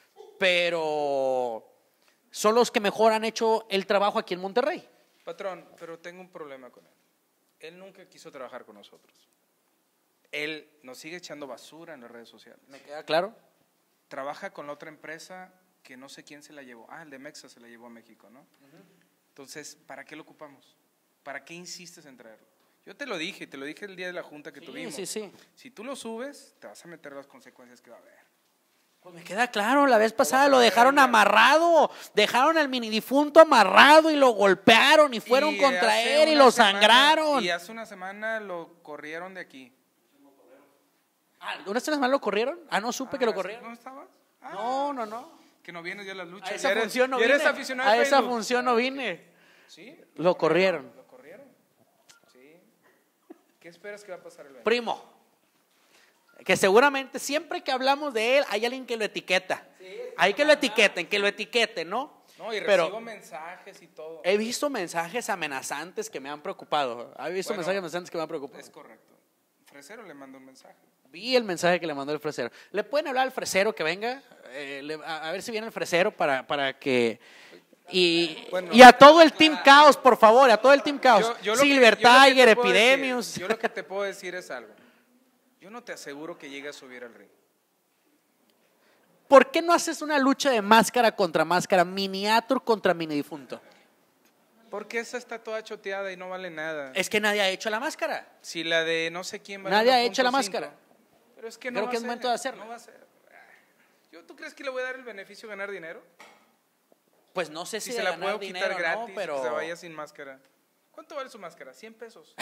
pero son los que mejor han hecho el trabajo aquí en Monterrey. Patrón, pero tengo un problema con él. Él nunca quiso trabajar con nosotros. Él nos sigue echando basura en las redes sociales. ¿Me queda claro? Trabaja con la otra empresa que no sé quién se la llevó. El de Mexa se la llevó a México, ¿no? Entonces, ¿para qué lo ocupamos? ¿Para qué insistes en traerlo? Yo te lo dije el día de la junta que tuvimos. Sí. Si tú lo subes, te vas a meter las consecuencias que va a haber. Pues me queda claro, la vez pasada lo dejaron amarrado, dejaron al mini difunto amarrado y lo golpearon y fueron contra él y lo sangraron. Y hace una semana lo corrieron de aquí. ¿Una semana lo corrieron? No supe que lo corrieron. ¿No estabas? No. Que no vienes ya a las luchas. A esa función no vine. eres aficionado A de esa Facebook. función no vine. Sí. Lo corrieron. Sí. ¿Qué esperas que va a pasar el 20? Primo, que seguramente siempre que hablamos de él hay alguien que lo etiqueta. Hay que lo etiqueten, ¿no? No, y Pero recibo mensajes y todo. he visto mensajes amenazantes que me han preocupado. Mensajes amenazantes que me han preocupado. Es correcto. Fresero le mandó un mensaje. Vi el mensaje que le mandó el fresero. ¿Le pueden hablar al fresero que venga? A ver si viene el fresero para que... Y a todo el Team Caos, por favor, a todo el Team Caos. Silver Tiger, Epidemius. Yo lo que te puedo decir es algo. Yo no te aseguro que llegue a subir al ring. ¿Por qué no haces una lucha de máscara contra máscara, Miniatur contra Mini Difunto? Porque esa está toda choteada y no vale nada. Es que nadie ha hecho la máscara. Si la de no sé quién vale Nadie ha 1.5. hecho la máscara. Pero es que Creo no va que a es ser, momento de hacerlo. No va a ser. ¿Tú crees que le voy a dar el beneficio de ganar dinero? Pues no sé si se de la ganar puedo dinero, quitar gratis, ¿no? Pero... que se vaya sin máscara. ¿Cuánto vale su máscara? 100 pesos.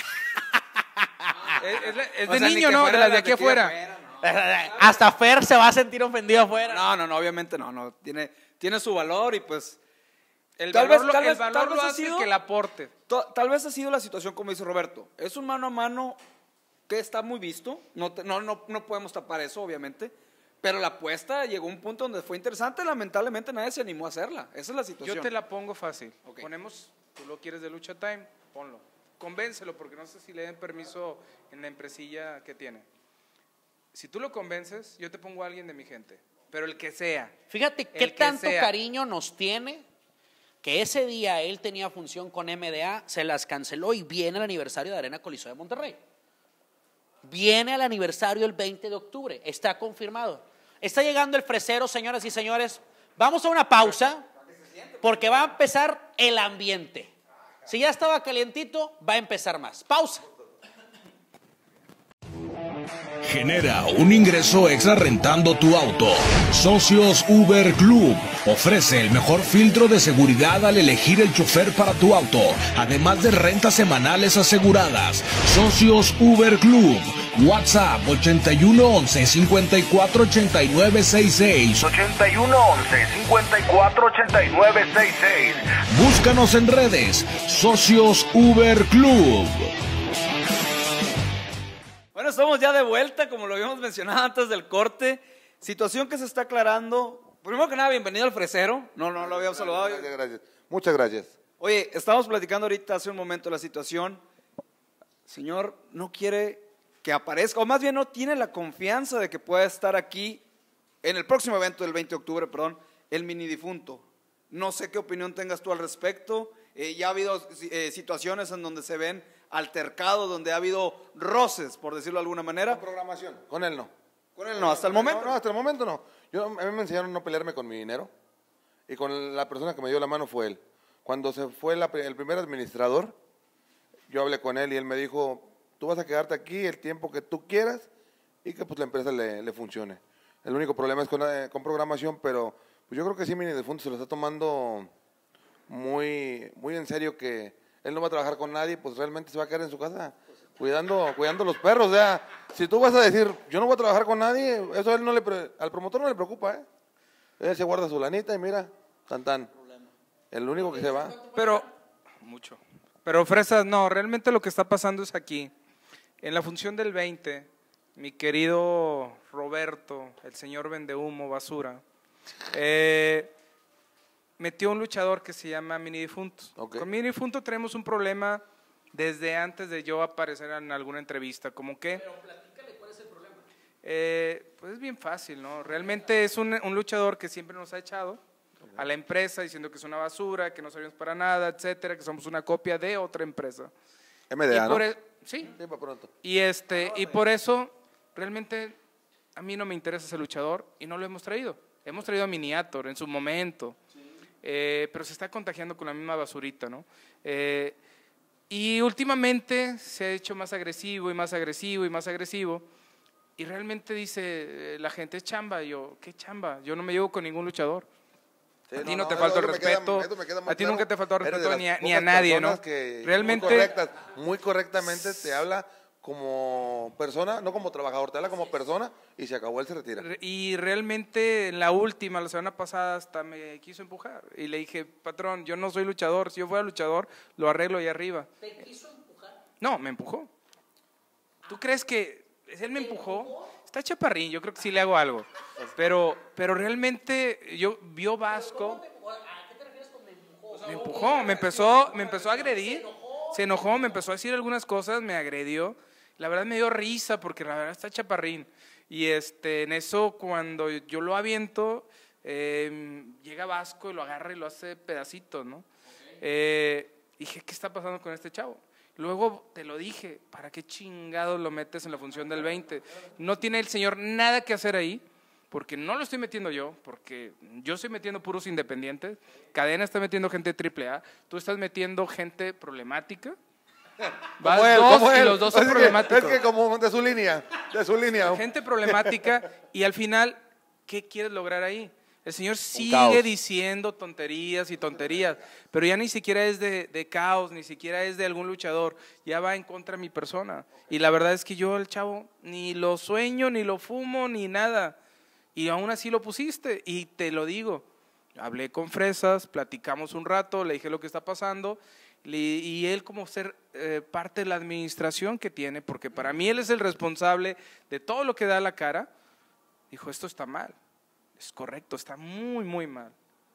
Es de niño, ¿no? De las de aquí afuera. Hasta Fer se va a sentir ofendido afuera. No, obviamente no. Tiene su valor y pues... El Tal valor vez lo ha hace sido- que el aporte. Tal vez ha sido la situación como dice Roberto. Es un mano a mano que está muy visto. No podemos tapar eso, obviamente. Pero la apuesta llegó a un punto donde fue interesante. Lamentablemente nadie se animó a hacerla. Esa es la situación. Yo te la pongo fácil. Ok. Ponemos, tú lo quieres de Lucha Time, ponlo. Convéncelo, porque no sé si le den permiso en la empresilla que tiene. Si tú lo convences, yo te pongo a alguien de mi gente. Pero el que sea. Fíjate qué El que tanto sea. cariño nos tiene que ese día él tenía función con MDA, se las canceló y viene el aniversario de Arena Coliseo de Monterrey. Viene al aniversario el 20 de octubre, está confirmado. Está llegando el fresero, señoras y señores. Vamos a una pausa porque va a empezar el ambiente. Si ya estaba calientito, va a empezar más. Pausa. Genera un ingreso extra rentando tu auto. Socios Uber Club ofrece el mejor filtro de seguridad al elegir el chofer para tu auto, además de rentas semanales aseguradas. Socios Uber Club. WhatsApp 8111 548966. 8111 548966. Búscanos en redes. Socios Uber Club. Bueno, estamos ya de vuelta, como lo habíamos mencionado antes del corte. Situación que se está aclarando. Primero que nada, bienvenido al fresero. No lo habíamos saludado. Gracias. Muchas gracias. Oye, estábamos platicando ahorita hace un momento la situación. Señor, no quiere que aparezca, o más bien no tiene la confianza de que pueda estar aquí en el próximo evento del 20 de octubre, perdón, el mini difunto. No sé qué opinión tengas tú al respecto. Ya ha habido situaciones en donde se ven altercados, donde ha habido roces, por decirlo de alguna manera. Con programación. Con él no. Con él no, hasta el momento. No, hasta el momento no. A mí me enseñaron a no pelearme con mi dinero y con la persona que me dio la mano fue él. Cuando se fue el primer administrador, yo hablé con él y él me dijo, tú vas a quedarte aquí el tiempo que tú quieras y que pues la empresa le funcione. El único problema es con programación, pero pues yo creo que sí, Mini Difunto se lo está tomando muy, muy en serio, que él no va a trabajar con nadie, pues realmente se va a quedar en su casa cuidando los perros. O sea, si tú vas a decir, yo no voy a trabajar con nadie, eso a él al promotor no le preocupa, ¿eh? Él se guarda su lanita y mira, tan. El único que se va. Pero, Fresas, no, realmente lo que está pasando es aquí. En la función del 20, mi querido Roberto, el señor Vendehumo Basura, metió un luchador que se llama Mini Difuntos. Okay. Con Mini Difunto tenemos un problema desde antes de yo aparecer en alguna entrevista, como que… Pero platícale cuál es el problema. Pues es bien fácil, ¿no? Realmente es un luchador que siempre nos ha echado a la empresa diciendo que es una basura, que no servimos para nada, etcétera, que somos una copia de otra empresa. MDA, ¿no? Sí. Sí, para pronto. Y por eso realmente a mí no me interesa ese luchador y no lo hemos traído. Hemos traído a Miniator en su momento, pero se está contagiando con la misma basurita, ¿no? Y últimamente se ha hecho más agresivo y más agresivo y más agresivo. Y realmente dice la gente, es chamba. Yo, ¿qué chamba? Yo no me llevo con ningún luchador. Sí, a ti no te falta el respeto, a ti nunca te faltó el respeto ni a nadie, ¿no? Realmente muy correctamente te habla como persona, no como trabajador, te habla como persona y se acabó, él se retira. Y realmente en la última, la semana pasada, hasta me quiso empujar y le dije, patrón, yo no soy luchador, si yo fuera luchador lo arreglo ahí arriba. ¿Te quiso empujar? No, me empujó. ¿Tú crees que él me empujó? Está chaparrín, yo creo que sí le hago algo. Pero realmente yo vio Vasco. ¿A qué te refieres con me empujó? Me empujó, me empezó a agredir. Se enojó, me empezó a decir algunas cosas, me agredió. La verdad me dio risa porque la verdad está chaparrín. Y en eso cuando yo lo aviento, llega Vasco y lo agarra y lo hace pedacitos, ¿no? Dije, ¿qué está pasando con este chavo? Luego te lo dije, ¿para qué chingados lo metes en la función del 20? No tiene el señor nada que hacer ahí, porque no lo estoy metiendo yo, porque yo estoy metiendo puros independientes, Cadena está metiendo gente AAA, tú estás metiendo gente problemática. Vas dos y los dos son problemáticos. Es que como de su línea. Gente problemática y al final, ¿qué quieres lograr ahí? El señor sigue diciendo tonterías y tonterías, pero ya ni siquiera es de caos, ni siquiera es de algún luchador, ya va en contra de mi persona. Y la verdad es que yo, el chavo, ni lo sueño, ni lo fumo, ni nada. Y aún así lo pusiste, y te lo digo. Hablé con Fresas, platicamos un rato, le dije lo que está pasando, y él como ser parte de la administración que tiene, porque para mí él es el responsable de todo lo que da la cara, dijo, esto está mal. Es correcto, está muy, muy mal.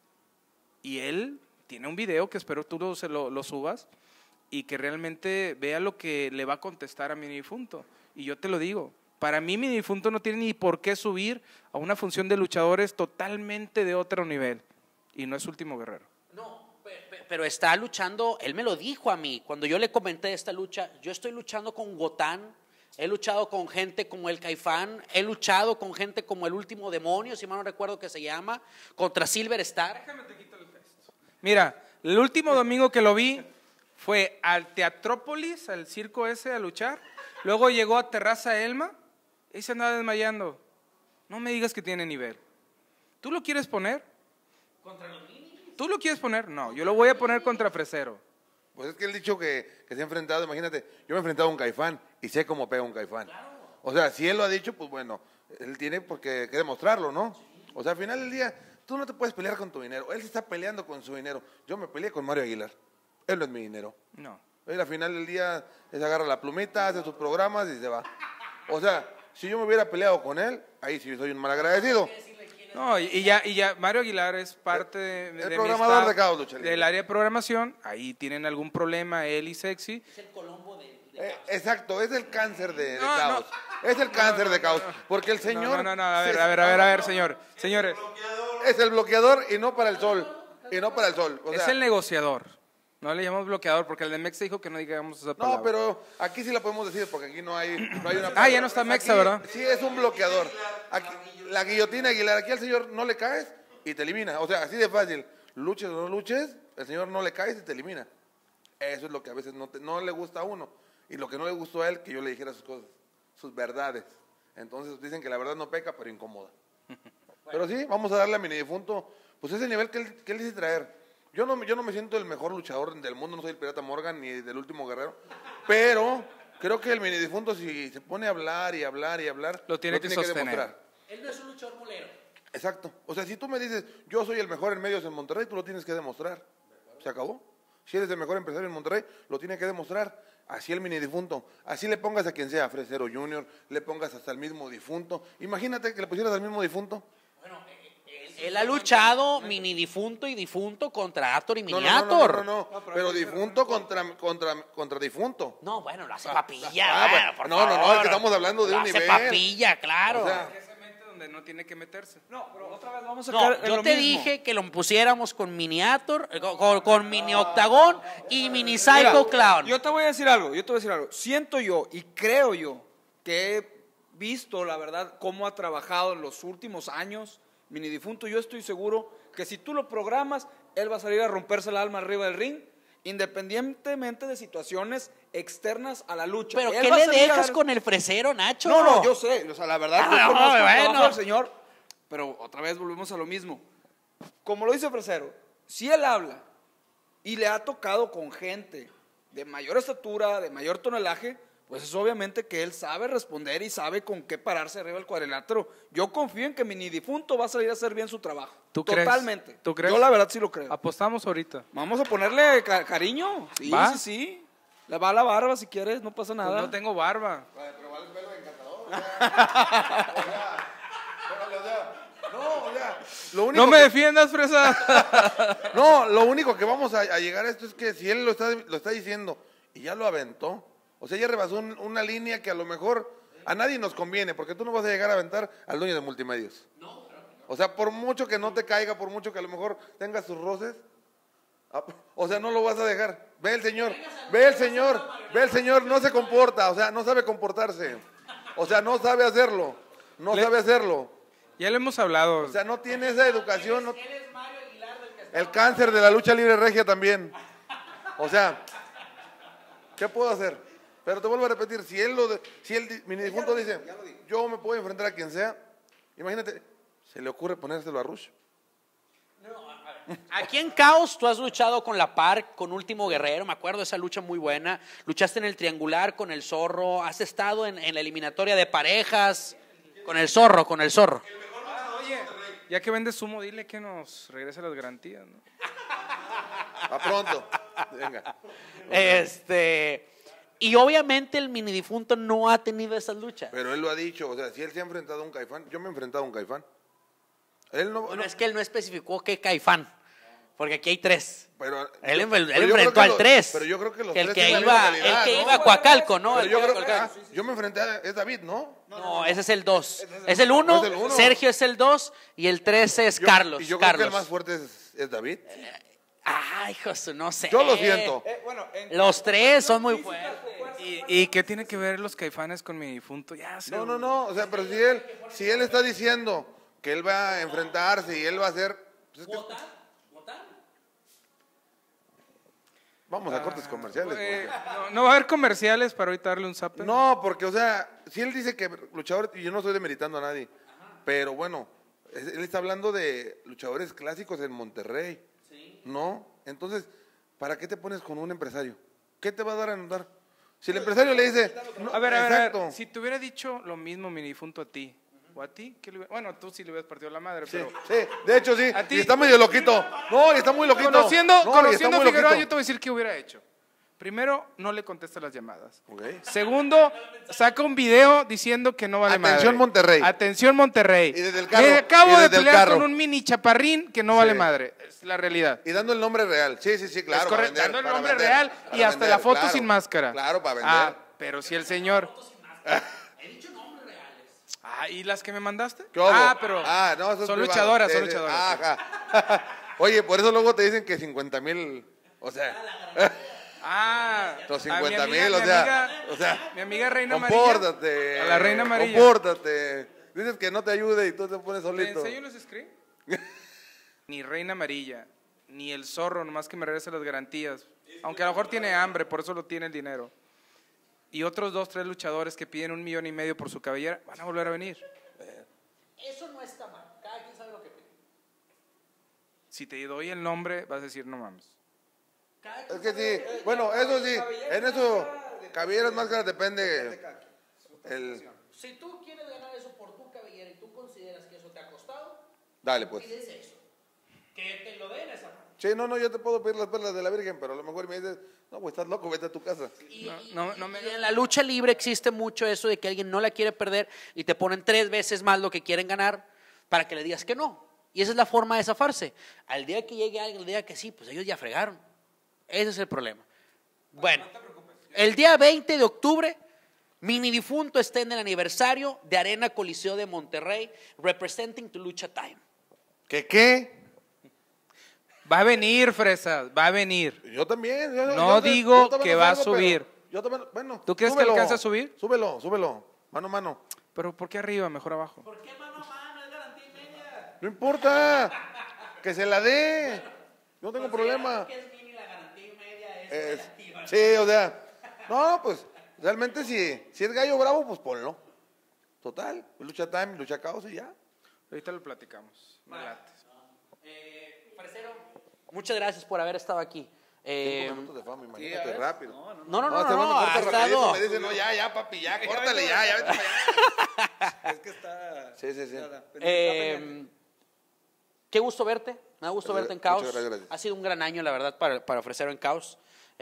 Y él tiene un video que espero tú lo subas y que realmente vea lo que le va a contestar a mi difunto. Y yo te lo digo, para mí mi difunto no tiene ni por qué subir a una función de luchadores totalmente de otro nivel. Y no es Último Guerrero. No, pero Pero está luchando, él me lo dijo a mí, cuando yo le comenté esta lucha, yo estoy luchando con Gotán, he luchado con gente como el Caifán, he luchado con gente como el Último Demonio, si mal no recuerdo que se llama, contra Silver Star. Déjame te quito el gesto. Mira, el último domingo que lo vi fue al Teatrópolis, al circo ese, a luchar. Luego llegó a Terraza Elma y se andaba desmayando. No me digas que tiene nivel. ¿Tú lo quieres poner? ¿Contra los niños? ¿Tú lo quieres poner? No, yo lo voy a poner contra Fresero. Pues es que él dicho que se ha enfrentado, imagínate, yo me he enfrentado a un Caifán y sé cómo pega un Caifán. O sea, si él lo ha dicho, pues bueno, él tiene que demostrarlo, ¿no? O sea, al final del día, tú no te puedes pelear con tu dinero. Él se está peleando con su dinero. Yo me peleé con Mario Aguilar. Él no es mi dinero. No. Él al final del día, él agarra la plumita, hace sus programas y se va. O sea, si yo me hubiera peleado con él, ahí sí soy un malagradecido. No, y ya Mario Aguilar es parte de el programador mi de Caos Lucha Libre. del área de programación. Ahí tienen algún problema él y Sexy. Es el Colombo de Exacto, es el cáncer de No, Caos. no. Es el cáncer de Caos. Porque el señor... No, a ver, señores. Es el bloqueador y no para el sol. Y no para el sol. O Es sea, el negociador. No le llamamos bloqueador porque el de Mexa dijo que no digamos esa palabra. no, pero aquí sí la podemos decir porque aquí no hay una... Ah, ya no está Mexa, Aquí ¿verdad? Sí, es un bloqueador. Aquí, la guillotina Aguilar, aquí al señor no le caes y te elimina. O sea, así de fácil. Luches o no luches, el señor no le caes y te elimina. Eso es lo que a veces no le gusta a uno. Y lo que no le gustó a él, que yo le dijera sus cosas, sus verdades. Entonces dicen que la verdad no peca, pero incomoda. Pero sí, vamos a darle a Mini Difunto, pues ese nivel que él dice traer. Yo no me siento el mejor luchador del mundo, no soy el Pirata Morgan ni del Último Guerrero, pero creo que el Mini Difunto, si se pone a hablar y hablar y hablar, lo tiene que sostener. demostrar. Él no es un luchador molero. Exacto. O sea, si tú me dices, yo soy el mejor en medios en Monterrey, tú lo tienes que demostrar. Se acabó. Si eres el mejor empresario en Monterrey, lo tiene que demostrar. Así el Mini Difunto. Así le pongas a quien sea, Fresero Junior, le pongas hasta el mismo difunto. Imagínate que le pusieras al mismo difunto. Bueno, él ha luchado Mini Difunto y Difunto contra Actor y Miniator. No, pero difunto contra difunto. No, bueno, lo hace papilla. bueno, por no, favor. es que estamos hablando de Lo un hace nivel. papilla, claro. O sea, Ese mente donde no tiene que meterse. No, pero otra vez vamos a no, caer en yo lo te mismo. dije que lo pusiéramos con Miniator, con Mini Octagón y Mini Psycho Clown. Yo te voy a decir algo, Siento yo y creo yo que he visto, la verdad, cómo ha trabajado en los últimos años Mini Difunto. Yo estoy seguro que si tú lo programas, él va a salir a romperse el alma arriba del ring, independientemente de situaciones externas a la lucha. ¿Pero Él qué va a le salir a dejas dar- con el fresero, Nacho? No, yo sé, o sea, la verdad, yo conozco el trabajo del señor, pero otra vez volvemos a lo mismo. Como lo dice Fresero, si él habla y le ha tocado con gente de mayor estatura, de mayor tonelaje, pues es obviamente que él sabe responder y sabe con qué pararse arriba del cuadrilátero. Yo confío en que Mini Difunto va a salir a hacer bien su trabajo. ¿Tú crees? Totalmente. ¿Tú crees? Yo la verdad sí lo creo. Apostamos ahorita. Vamos a ponerle cariño. Sí, ¿Va? sí. Le va la barba si quieres, no pasa Pues nada. no tengo barba. pero vale el pelo encantador. Lo único No me que- defiendas, fresa. No, lo único que vamos a llegar a esto es que si él lo está diciendo y ya lo aventó, o sea, ya rebasó una línea que a lo mejor a nadie nos conviene, porque tú no vas a llegar a aventar al dueño de multimedios. O sea, por mucho que no te caiga, por mucho que a lo mejor tengas sus roces, o sea, no lo vas a dejar. Ve el señor, no se comporta, o sea, no sabe comportarse. O sea, no sabe hacerlo, Ya le hemos hablado. O sea, no tiene esa educación. El cáncer de la lucha libre regia también. O sea, ¿qué puedo hacer? Pero te vuelvo a repetir, si el Mini Difunto dice, yo me puedo enfrentar a quien sea, imagínate, se le ocurre ponérselo a Rush. Aquí en Caos tú has luchado con La Parc, con Último Guerrero, me acuerdo de esa lucha muy buena. Luchaste en el triangular con el Zorro, has estado en la eliminatoria de parejas con el Zorro. Oye, ya que vendes humo, dile que nos regrese las garantías, ¿no? A pronto. Venga. Y obviamente el Mini Difunto no ha tenido esas luchas. Pero él lo ha dicho, o sea, si él se ha enfrentado a un Caifán, yo me he enfrentado a un Caifán. Él no, Bueno, es que él no especificó qué Caifán, porque aquí hay tres. pero Él yo creo enfrentó que al tres. Pero yo creo que los el tres que tienen iba, la misma calidad, el que ¿no? iba a Coacalco, ¿no? Pero El yo que creo iba que a Coacalco. yo me enfrenté es David, ¿no? No, ese es el 2. Es el 1, No es el uno. Sergio es el 2 y el 3 es Carlos. Y yo Carlos. creo que el más fuerte es David. Ay, José, no sé. Yo lo siento. Bueno, Los tres son muy fuertes. ¿Y qué tiene que ver los Caifanes con mi difunto? Ya sé. No, o sea, pero si él está diciendo que él va a enfrentarse y él va a hacer... Pues es que- ¿Votar? Vamos a cortes comerciales. porque- No va a haber comerciales para ahorita darle un zape. No, porque, o sea, si él dice que luchadores, y yo no estoy demeritando a nadie, pero bueno, él está hablando de luchadores clásicos en Monterrey. Sí. ¿No? Entonces, ¿para qué te pones con un empresario? ¿Qué te va a dar a notar? Si el empresario le dice... no, A ver, exacto. si te hubiera dicho lo mismo mi difunto a ti, o a ti, bueno, tú sí le hubieras partido la madre, Sí, pero... sí, de hecho sí, ¿A ti? y está medio loquito. No, y está muy loquito. Conociendo No, y está conociendo a muy Figueroa, loquito. yo te voy a decir qué hubiera hecho. Primero, no le contesta las llamadas. Ok. Segundo, saca un video diciendo que no vale madre. Atención, Monterrey. Atención Monterrey. Y desde el carro, Me acabo y de desde el pelear carro. con un mini chaparrín que no vale Sí. madre. Es la realidad. Y dando el nombre real. Sí, claro. Es para correcto, vender, dando el para nombre vender, real y para hasta vender, la foto claro. sin máscara. Claro, para vender. Ah, pero si el señor... Ah, ¿y las que me mandaste? ¿Qué hubo? Pero no, eso es son privado. luchadoras, Sí, son sí. luchadoras. Ajá. Oye, por eso luego te dicen que 50,000, o sea, los a mi 50,000, amiga- o sea, mi amiga Reina Amarilla. compórtate. A la Reina Amarilla. Compórtate. Dices que no te ayude y tú te pones ¿Te solito. enseño los screen? Ni Reina Amarilla, ni el zorro, nomás que me regrese las garantías. Aunque a lo mejor tiene hambre, por eso lo tiene el dinero. Y otros 2, 3 luchadores que piden 1,5 millones por su cabellera, van a volver a venir. Eso no está mal. Cada quien sabe lo que pide. Si te doy el nombre, vas a decir, no mames. Es que sí, bueno, eso sí, en eso, cabelleras, máscaras, depende. Si tú quieres ganar eso por tu cabellera y tú consideras que eso te ha costado, Dale, pues. pides eso. Que te lo den esa parte. Sí, no, yo te puedo pedir las perlas de la Virgen, pero a lo mejor me dices, no, pues estás loco, vete a tu casa. Y me- en la lucha libre existe mucho eso de que alguien no la quiere perder y te ponen 3 veces más lo que quieren ganar para que le digas que no. Y esa es la forma de zafarse. Al día que llegue alguien, le diga que sí, pues ellos ya fregaron. Ese es el problema. Bueno, el día 20 de octubre, Mini Difunto está en el aniversario de Arena Coliseo de Monterrey, representing to Lucha Time. ¿Qué? Va a venir, fresas, va a venir. Yo también. No digo que va a salgo, pero subir. Yo también, bueno. ¿Tú crees que alcanza a subir? Súbelo. Mano a mano. Pero ¿por qué arriba, mejor abajo? ¿Por qué mano a mano? Es garantía y media. No importa. Que se la dé. No tengo problema. Que es mini, la garantía y media es Es- relativa. sí, o sea. No, pues, realmente si es gallo bravo, pues ponlo. Total. Lucha time, lucha caos y ya. Ahorita lo platicamos. Me late. Fresero, muchas gracias por haber estado aquí. 5 minutos de fama, imagínate, rápido. No, este mano corta ha rapidito, estado... me dice, no, ya, papi, ya, córtale, ya, vete para allá. Es que está... Sí. Qué gusto verte, me da gusto Gracias, verte en Caos. muchas gracias. Ha sido un gran año, la verdad, para Fresero en Caos.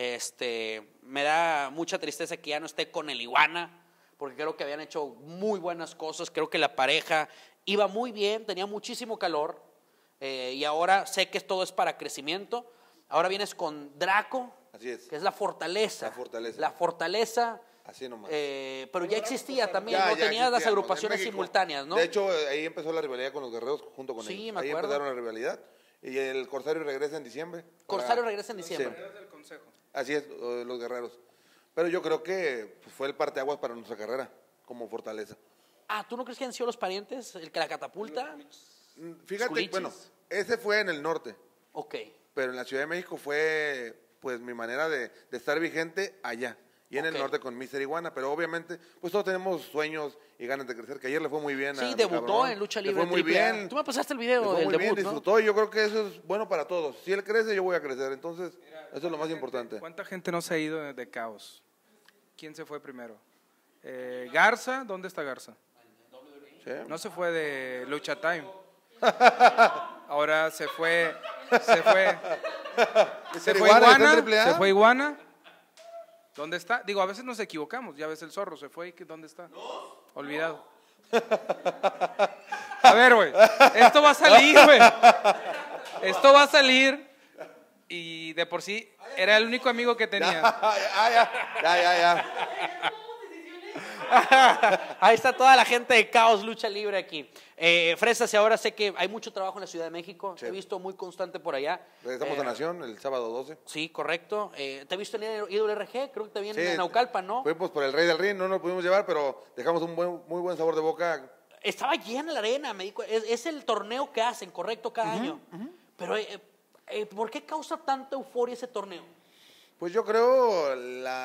Me da mucha tristeza que ya no esté con el Iguana, porque creo que habían hecho muy buenas cosas. Creo que la pareja iba muy bien, tenía muchísimo calor, y ahora sé que todo es para crecimiento. Ahora vienes con Draco, Así es. que es la fortaleza. La fortaleza. La fortaleza. Así nomás. Pero ya existía también, Ya, ¿no? ya Tenías las existía, agrupaciones en México. simultáneas, ¿no? De hecho, ahí empezó la rivalidad con los guerreros junto con Sí, ellos. me Ahí acuerdo. empezaron la rivalidad. Y el Corsario regresa en diciembre. Corsario regresa en diciembre. Sí, Del consejo. así es, los guerreros. Pero yo creo que pues, fue el parteaguas para nuestra carrera como fortaleza. ¿Tú no crees que han sido los parientes? ¿El que la catapulta? Fíjate, Sculichis. bueno, ese fue en el norte. Ok. Pero en la Ciudad de México fue pues mi manera de estar vigente allá. Y en Ok. el norte con Mr. Iguana, pero obviamente, pues todos tenemos sueños y ganas de crecer, que ayer le fue muy bien. Sí, mi debutó cabrón. en lucha Le libre. fue muy AAA. bien. Tú me pasaste el Le video fue del muy bien, debut, ¿no? disfrutó y yo creo que eso es bueno para todos. Si él crece, yo voy a crecer. Entonces, eso es lo más importante. ¿Cuánta gente no se ha ido de Caos? ¿Quién se fue primero? Garza, ¿dónde está Garza? ¿Sí? No se fue de Lucha Time. Ahora se fue Iguana, ¿está en AAA? Se fue Iguana. ¿Dónde está? Digo, a veces nos equivocamos. Ya ves el zorro, se fue. ¿Dónde está? Olvidado. A ver, güey. Esto va a salir, güey. Esto va a salir. Y de por sí era el único amigo que tenía. Ya. Ahí está toda la gente de Caos Lucha Libre aquí. Fresas, y ahora sé que hay mucho trabajo en la Ciudad de México. Sí. Te he visto muy constante por allá. Estamos en Nación el sábado 12. Sí, correcto. Te he visto en IWRG, creo que te viene Sí, en Naucalpan, ¿no? Fuimos por el Rey del Ring, no nos pudimos llevar, pero dejamos un muy buen sabor de boca. Estaba llena la arena, es el torneo que hacen, correcto, cada año. Pero, ¿por qué causa tanta euforia ese torneo? Pues yo creo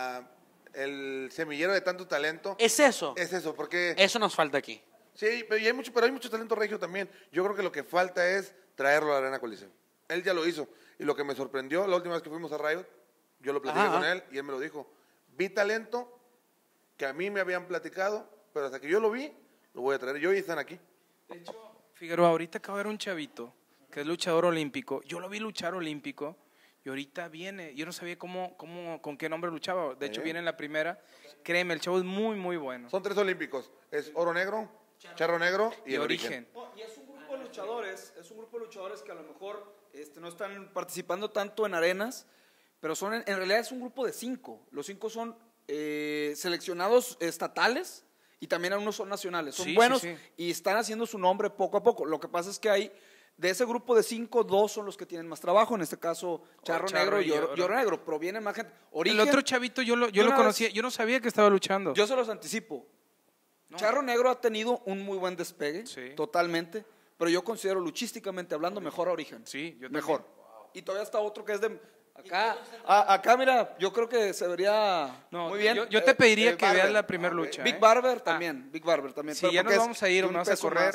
el semillero de tanto talento. Es eso. Es eso, porque... Eso nos falta aquí. Sí, pero hay mucho talento regio también. Yo creo que lo que falta es traerlo a la Arena Coliseo. Él ya lo hizo. Y lo que me sorprendió, la última vez que fuimos a Riot, yo lo platiqué con él y él me lo dijo. Vi talento que a mí me habían platicado, pero hasta que yo lo vi, lo voy a traer. Y hoy están aquí. De hecho, Figueroa, ahorita acaba de ver un chavito que es luchador olímpico. Yo lo vi luchar olímpico y ahorita viene. Yo no sabía con qué nombre luchaba. De hecho, viene en la primera. Créeme, el chavo es muy bueno. Son 3 olímpicos. Es Oro Negro, Charro Negro y el Origen. Y es un grupo de luchadores, que a lo mejor no están participando tanto en arenas, pero en realidad es un grupo de 5. Los 5 son seleccionados estatales y también algunos son nacionales. Son buenos y están haciendo su nombre poco a poco. Lo que pasa es que hay, de ese grupo de 5, 2 son los que tienen más trabajo. En este caso, Charro Negro y Oro Negro. Provienen más gente. Origen, el otro chavito yo lo conocía. Yo no sabía que estaba luchando. Yo se los anticipo. No. Charro Negro ha tenido un muy buen despegue, totalmente, pero yo considero luchísticamente hablando mejor a Origen. Sí, yo también. Mejor. Wow. Y todavía está otro que es de acá mira, yo creo que se vería muy bien. Yo te pediría que veas la primera lucha. Big Barber también, Big Barber también. Si ya nos vamos a ir o nos vamos a correr,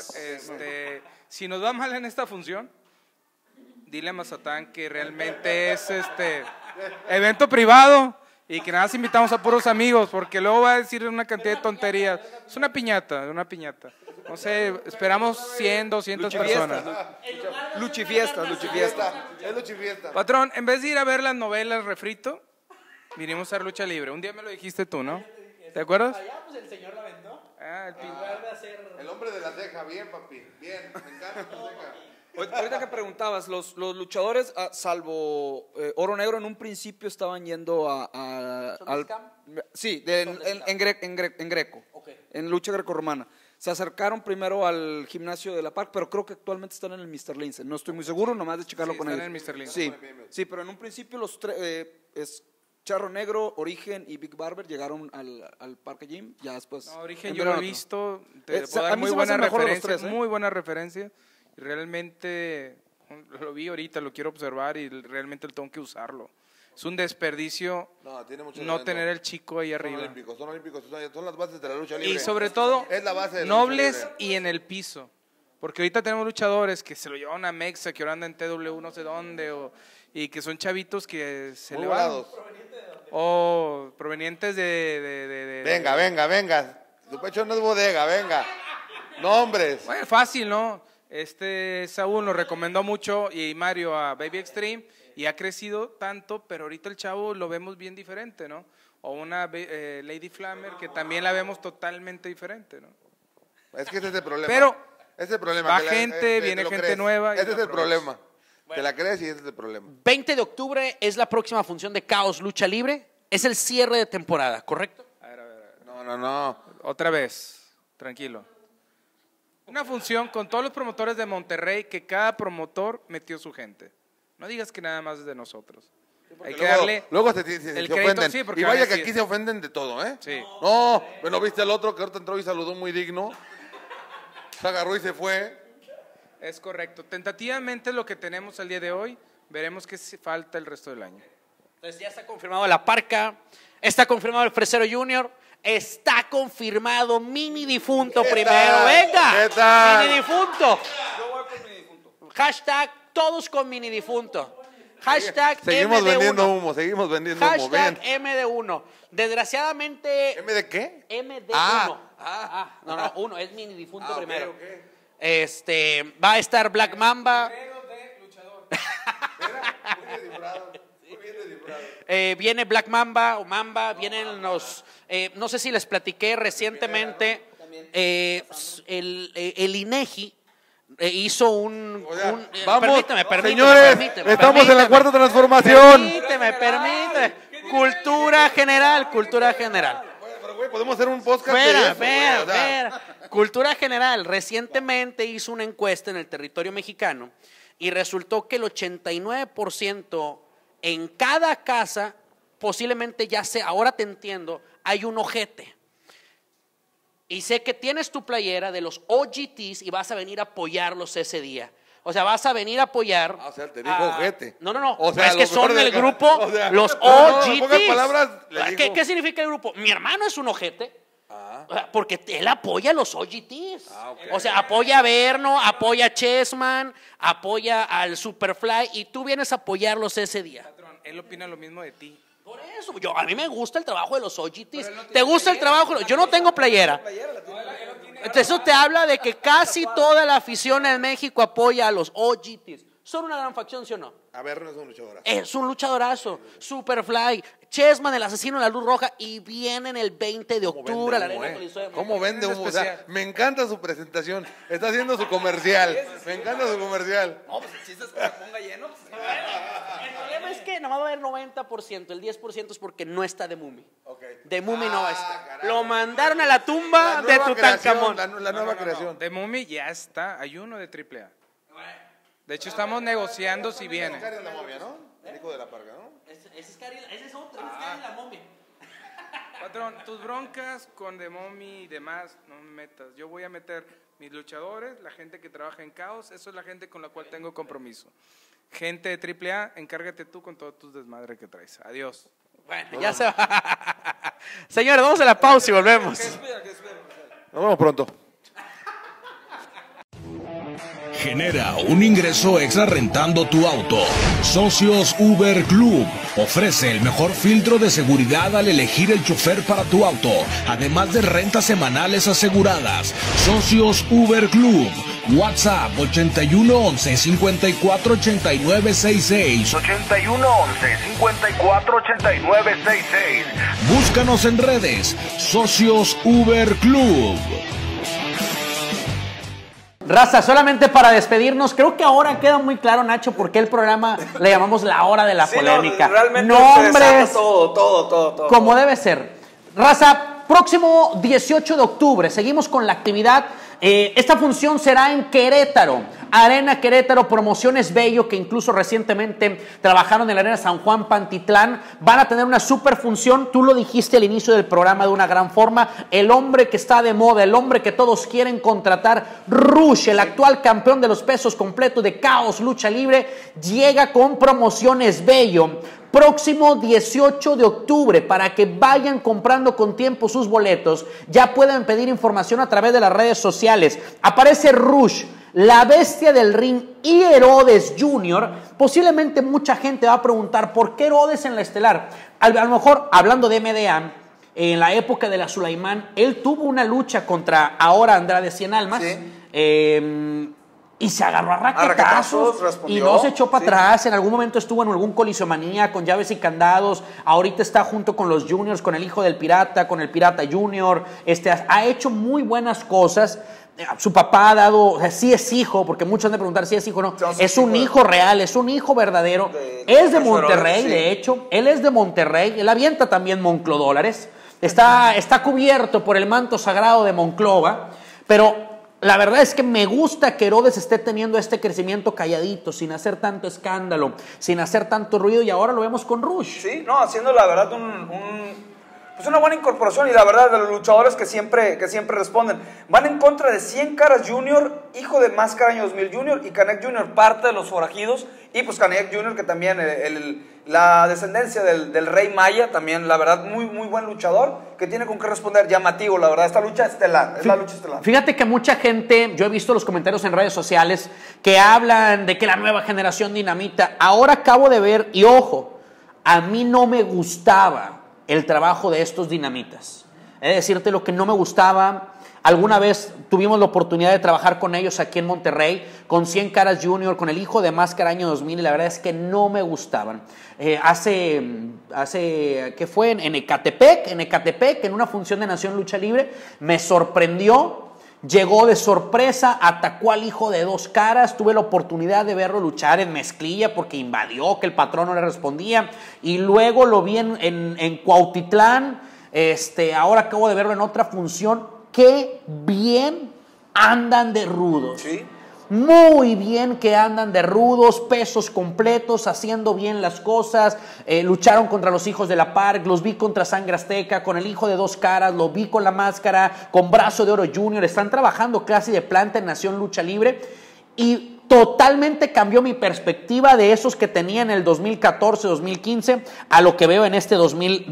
si nos va mal en esta función, dile a Mazatán que realmente es evento privado. Y que nada más invitamos a puros amigos, porque luego va a decir una cantidad de tonterías. Es una piñata. No sé, esperamos 100, 200 personas. Luchifiesta. Es luchifiesta. Patrón, en vez de ir a ver las novelas refrito, vinimos a hacer lucha libre. Un día me lo dijiste tú, ¿no? ¿Te acuerdas? Allá, pues el señor la aventó. El hombre de la ceja, bien, papi. Bien, me encanta tu ceja. Ahorita que preguntabas, los luchadores, salvo Oro Negro, en un principio estaban yendo en Greco, en lucha grecorromana. Se acercaron primero al gimnasio de la Park, pero creo que actualmente están en el Mr. Lince. No estoy muy seguro, nomás de checarlo con ellos. Están en el Mr. Lince. Sí, pero en un principio los tres, Charro Negro, Origen y Big Barber llegaron al Parque Gym. Ya después. No, Origen yo lo he visto, te puedo dar muy buena referencia. Realmente lo vi ahorita, lo quiero observar y realmente lo tengo que usarlo. Es un desperdicio no tener el chico ahí arriba. Son olímpicos, son las bases de la lucha libre. Y sobre todo, es la base de la nobles lucha libre. y en el piso. Porque ahorita tenemos luchadores que se lo llevan a Mexa, que ahora andan en TW no sé dónde, y que son chavitos que se le van. O provenientes de Venga. Tu pecho no es bodega, venga. Nombres. Bueno, fácil, ¿no? Saúl nos recomendó mucho y Mario a Baby Extreme y ha crecido tanto, pero ahorita el chavo lo vemos bien diferente, ¿no? O una Lady Flammer que también la vemos totalmente diferente, ¿no? Es que ese es el problema. Pero ese es el problema. Va gente, viene gente nueva. Ese es el problema. Te la crees y ese es el problema. 20 de octubre es la próxima función de Caos Lucha Libre. Es el cierre de temporada, ¿correcto? A ver. No. Otra vez, tranquilo. Una función con todos los promotores de Monterrey, que cada promotor metió su gente. No digas que nada más es de nosotros. Hay que darle luego se crédito, ofenden. sí, porque y vaya van a que decir, aquí se ofenden de todo, ¿eh? Sí. No, bueno, viste al otro que ahorita entró y saludó muy digno. Se agarró y se fue. Es correcto. Tentativamente lo que tenemos al día de hoy, veremos qué falta el resto del año. Entonces ya está confirmado La Parca, está confirmado el Fresero Junior, está confirmado Mini Difunto primero. Tal? ¡Venga! ¿Qué tal? Mini Difunto. Yo voy con mi difunto. Hashtag todos con Mini Difunto. Hashtag Seguimos MD1. vendiendo humo, bien. Hashtag MD1. Desgraciadamente. ¿M de qué? MD1. No, uno, es Mini Difunto primero. Okay. Va a estar Black Mamba. Viene Black Mamba o Mamba, vienen los, no sé si les platiqué recientemente, el INEGI hizo vamos, permíteme, señores, estamos en la cuarta transformación. Permíteme, cultura general. güey, podemos hacer un podcast de eso, Espera. Cultura general. Recientemente hizo una encuesta en el territorio mexicano y resultó que el 89% en cada casa, posiblemente ya sea, ahora te entiendo, hay un ojete. Y sé que tienes tu playera de los OGTs y vas a venir a apoyarlos ese día. O sea, vas a venir a apoyar. O sea, te dijo ojete. No. O sea, es que son el grupo, o sea, los no, OGTs. en pocas palabras, ¿Qué significa el grupo? Mi hermano es un ojete. Porque él apoya a los OGTs. Okay. O sea, apoya a Verno, apoya a Chessman, apoya al Superfly y tú vienes a apoyarlos ese día. Patrón, él opina lo mismo de ti. Por eso, a mí me gusta el trabajo de los OGTs. ¿Te gusta el trabajo? Yo no tengo playera. Entonces eso te habla de que casi toda la afición en México apoya a los OGTs. ¿Son una gran facción, sí o no? A ver, no es un luchadorazo. Es un luchadorazo. Superfly, Chessman, el asesino de la luz roja, y vienen el 20 de octubre a la Arena Coliseo de Monterrey. ¿Cómo vende humo? O sea, me encanta su presentación. Está haciendo su comercial. Me encanta su comercial. No, pues el chiste es que se ponga lleno. El problema es que nomás va a haber 90%, el 10% es porque no está de Mumi. Okay. De Mumi no va a estar. Lo mandaron a la tumba de Tutankamón. La nueva creación. De Mumi ya está, hay uno de AAA. De hecho, estamos negociando si viene. Ese es la momia, ¿no? El hijo de la parga, ¿no? Ese es otro, ese es Cari la momia. Patrón, tus broncas con The Mommy y demás, no me metas. Yo voy a meter mis luchadores, la gente que trabaja en Caos, eso es la gente con la cual tengo compromiso. Gente de AAA, encárgate tú con todos tus desmadres que traes. Adiós. Bueno, ya se va. Señores, vamos a la pausa y volvemos. Nos vemos pronto. Genera un ingreso extra rentando tu auto. Socios Uber Club ofrece el mejor filtro de seguridad al elegir el chofer para tu auto, además de rentas semanales aseguradas. Socios Uber Club. WhatsApp 8111 548966. 8111 548966. Búscanos en redes. Socios Uber Club. Raza, solamente para despedirnos, creo que ahora queda muy claro, Nacho, por qué el programa le llamamos la hora de la polémica. No, realmente nombres, todo. como debe ser. Raza, próximo 18 de octubre, seguimos con la actividad. Esta función será en Querétaro, Arena Querétaro, Promociones Bello, que incluso recientemente trabajaron en la Arena San Juan Pantitlán. Van a tener una super función, tú lo dijiste al inicio del programa de una gran forma, el hombre que está de moda, el hombre que todos quieren contratar, Rush, el actual campeón de los pesos completos de Caos Lucha Libre, llega con Promociones Bello. Próximo 18 de octubre, para que vayan comprando con tiempo sus boletos. Ya pueden pedir información a través de las redes sociales. Aparece Rush, la bestia del ring, y Herodes Jr. Posiblemente mucha gente va a preguntar ¿por qué Herodes en la estelar? A lo mejor, hablando de MDA, en la época de la Sulaimán, él tuvo una lucha contra ahora Andrade Cien Almas. Sí. Y se agarró a raquetazos y no se echó para atrás. En algún momento estuvo en algún colisiomanía con llaves y candados. Ahorita está junto con los Juniors, con el hijo del Pirata, con el Pirata Junior. Ha hecho muy buenas cosas. Su papá ha dado, o sea, sí es hijo, porque muchos han de preguntar si es hijo o no. Es un hijo real, es un hijo verdadero. Es de Monterrey, de hecho. Él es de Monterrey. Él avienta también Monclodólares. Está cubierto por el manto sagrado de Monclova. Pero la verdad es que me gusta que Herodes esté teniendo este crecimiento calladito, sin hacer tanto escándalo, sin hacer tanto ruido, y ahora lo vemos con Rush. Sí, no, haciendo la verdad pues una buena incorporación, y la verdad de los luchadores que siempre responden. Van en contra de 100 Caras Jr., hijo de Máscara Año 2000 Jr. y Canek Jr., parte de los forajidos, y pues Canek Jr., que también la descendencia del Rey Maya, también la verdad muy buen luchador, que tiene con qué responder, llamativo, la verdad, esta lucha estelar, es la lucha estelar. Fíjate que mucha gente, yo he visto los comentarios en redes sociales que hablan de que la nueva generación dinamita. Ahora acabo de ver, y ojo, a mí no me gustaba el trabajo de estos dinamitas. He de decirte lo que no me gustaba. Alguna vez tuvimos la oportunidad de trabajar con ellos aquí en Monterrey, con 100 Caras Jr., con el hijo de Máscara Año 2000, y la verdad es que no me gustaban. ¿Qué fue? En Ecatepec, en una función de Nación Lucha Libre, me sorprendió. Llegó de sorpresa, atacó al hijo de Dos Caras. Tuve la oportunidad de verlo luchar en mezclilla porque invadió, que el patrón no le respondía. Y luego lo vi en Cuautitlán. Ahora acabo de verlo en otra función. Qué bien andan de rudos. Sí. Muy bien que andan de rudos, pesos completos, haciendo bien las cosas. Lucharon contra los hijos de la Park, los vi contra Sangre Azteca, con el hijo de dos caras, lo vi con la máscara, con Brazo de Oro Junior. Están trabajando casi de planta en Nación Lucha Libre y totalmente cambió mi perspectiva de esos que tenía en el 2014-2015 a lo que veo en este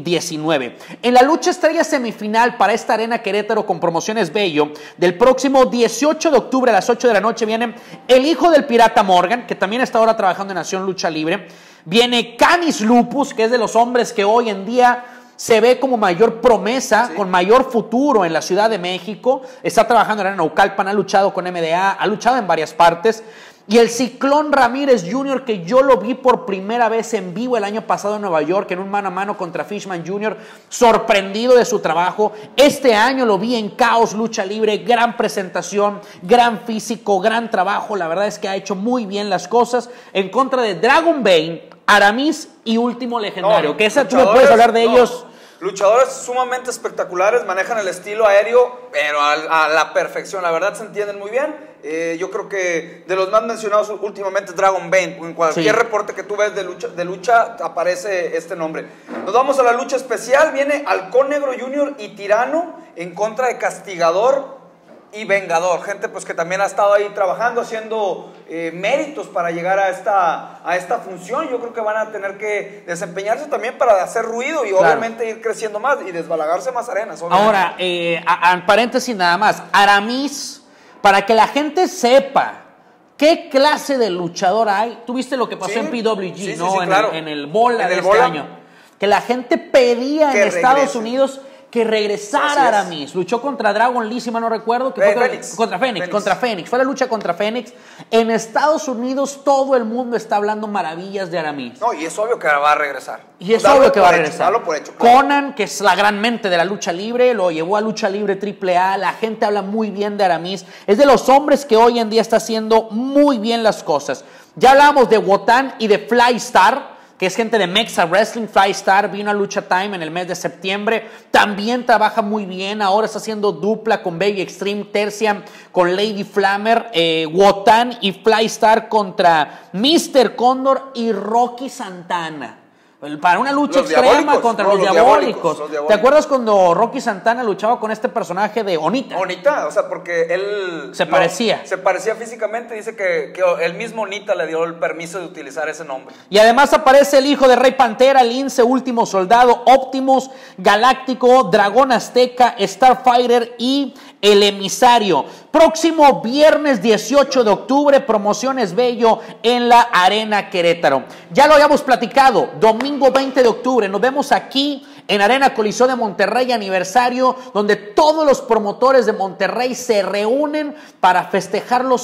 2019. En la lucha estrella semifinal para esta Arena Querétaro con Promociones Bello, del próximo 18 de octubre a las 8 de la noche viene el hijo del Pirata Morgan, que también está ahora trabajando en Nación Lucha Libre. Viene Canis Lupus, que es de los hombres que hoy en día se ve como mayor promesa, sí, con mayor futuro en la Ciudad de México. Está trabajando en Naucalpan, ha luchado con MDA, ha luchado en varias partes. Y el Ciclón Ramírez Jr., que yo lo vi por primera vez en vivo el año pasado en Nueva York, en un mano a mano contra Fishman Jr., sorprendido de su trabajo. Este año lo vi en Caos Lucha Libre, gran presentación, gran físico, gran trabajo. La verdad es que ha hecho muy bien las cosas en contra de Dragon Bane, Aramis y Último Legendario. Que esa tú me puedes hablar de ellos. Luchadores sumamente espectaculares, manejan el estilo aéreo, pero a la perfección. La verdad se entienden muy bien. Yo creo que de los más mencionados últimamente Dragon Bane. En cualquier reporte que tú ves de lucha aparece este nombre. Nos vamos a la lucha especial. Viene Halcón Negro Jr. y Tirano en contra de Castigador y Vengador. Gente pues que también ha estado ahí trabajando, haciendo méritos para llegar a esta función. Yo creo que van a tener que desempeñarse también para hacer ruido y obviamente ir creciendo más y desbalagarse más arenas. Obviamente. Ahora, paréntesis nada más. Aramis, para que la gente sepa qué clase de luchador hay. ¿Tú viste lo que pasó en PWG, no? Claro. En el Bola de este año. Que la gente pedía en Estados Unidos que regresara Aramis. Luchó contra Dragon Lee, si mal no recuerdo. Que fue contra Fénix. Fue la lucha contra Fénix. En Estados Unidos todo el mundo está hablando maravillas de Aramis. No, y es obvio que va a regresar. Y es obvio que va a regresar. Por hecho, claro. Conan, que es la gran mente de la lucha libre, lo llevó a Lucha Libre AAA. La gente habla muy bien de Aramis. Es de los hombres que hoy en día está haciendo muy bien las cosas. Ya hablábamos de Wotan y de Fly Star, que es gente de Mexa Wrestling. Fly Star vino a Lucha Time en el mes de septiembre. También trabaja muy bien. Ahora está haciendo dupla con Baby Extreme, tercia con Lady Flammer. Wotan y Fly Star contra Mr. Cóndor y Rocky Santana. Para una lucha extrema contra los diabólicos. ¿Te acuerdas cuando Rocky Santana luchaba con este personaje de Onita? Onita, o sea, porque él... Se parecía físicamente. Dice que el mismo Onita le dio el permiso de utilizar ese nombre. Y además aparece el hijo de Rey Pantera, Lince, Último Soldado, Optimus, Galáctico, Dragón Azteca, Starfighter y El Emisario. Próximo viernes 18 de octubre, Promociones Bello en la Arena Querétaro. Ya lo habíamos platicado, domingo 20 de octubre, nos vemos aquí en Arena Coliseo de Monterrey, aniversario, donde todos los promotores de Monterrey se reúnen para festejar los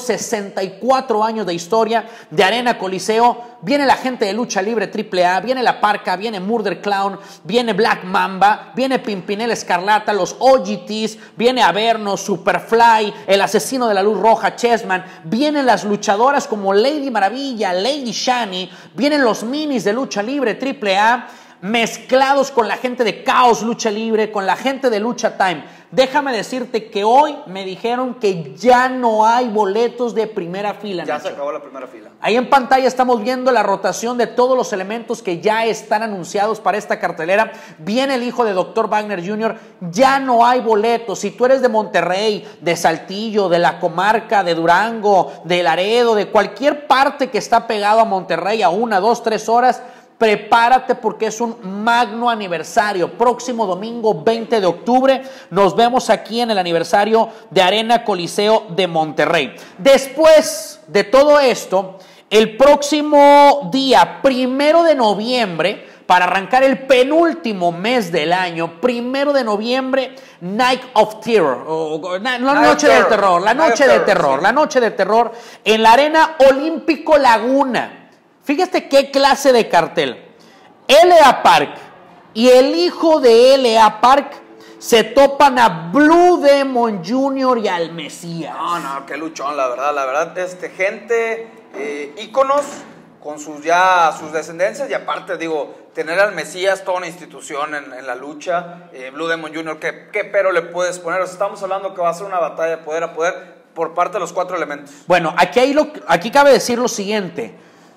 64 años de historia de Arena Coliseo. Viene la gente de Lucha Libre AAA, viene La Parca, viene Murder Clown, viene Black Mamba, viene Pimpinela Escarlata, los OGTs, viene Averno, Superfly, el asesino de la luz roja, Chessman, vienen las luchadoras como Lady Maravilla, Lady Shani, vienen los minis de Lucha Libre AAA, mezclados con la gente de Caos Lucha Libre, con la gente de Lucha Time. Déjame decirte que hoy me dijeron que ya no hay boletos de primera fila. Ya se acabó la primera fila. Ahí en pantalla estamos viendo la rotación de todos los elementos que ya están anunciados para esta cartelera. Viene el hijo de Dr. Wagner Jr. Ya no hay boletos. Si tú eres de Monterrey, de Saltillo, de la comarca, de Durango, de Laredo, de cualquier parte que está pegado a Monterrey a 1, 2, 3 horas, prepárate porque es un magno aniversario. Próximo domingo 20 de octubre nos vemos aquí en el aniversario de Arena Coliseo de Monterrey. Después de todo esto, el próximo día 1 de noviembre, para arrancar el penúltimo mes del año, 1 de noviembre, Night of Terror, la noche de terror, la noche de terror en la Arena Olímpico Laguna. Fíjate qué clase de cartel. L.A. Park y el hijo de L.A. Park se topan a Blue Demon Jr. y al Mesías. No, qué luchón, la verdad, gente, íconos con sus descendencias y aparte, digo, tener al Mesías, toda una institución en la lucha, Blue Demon Jr., ¿qué pero le puedes poner? O sea, estamos hablando que va a ser una batalla de poder a poder por parte de los 4 elementos. Bueno, aquí cabe decir lo siguiente.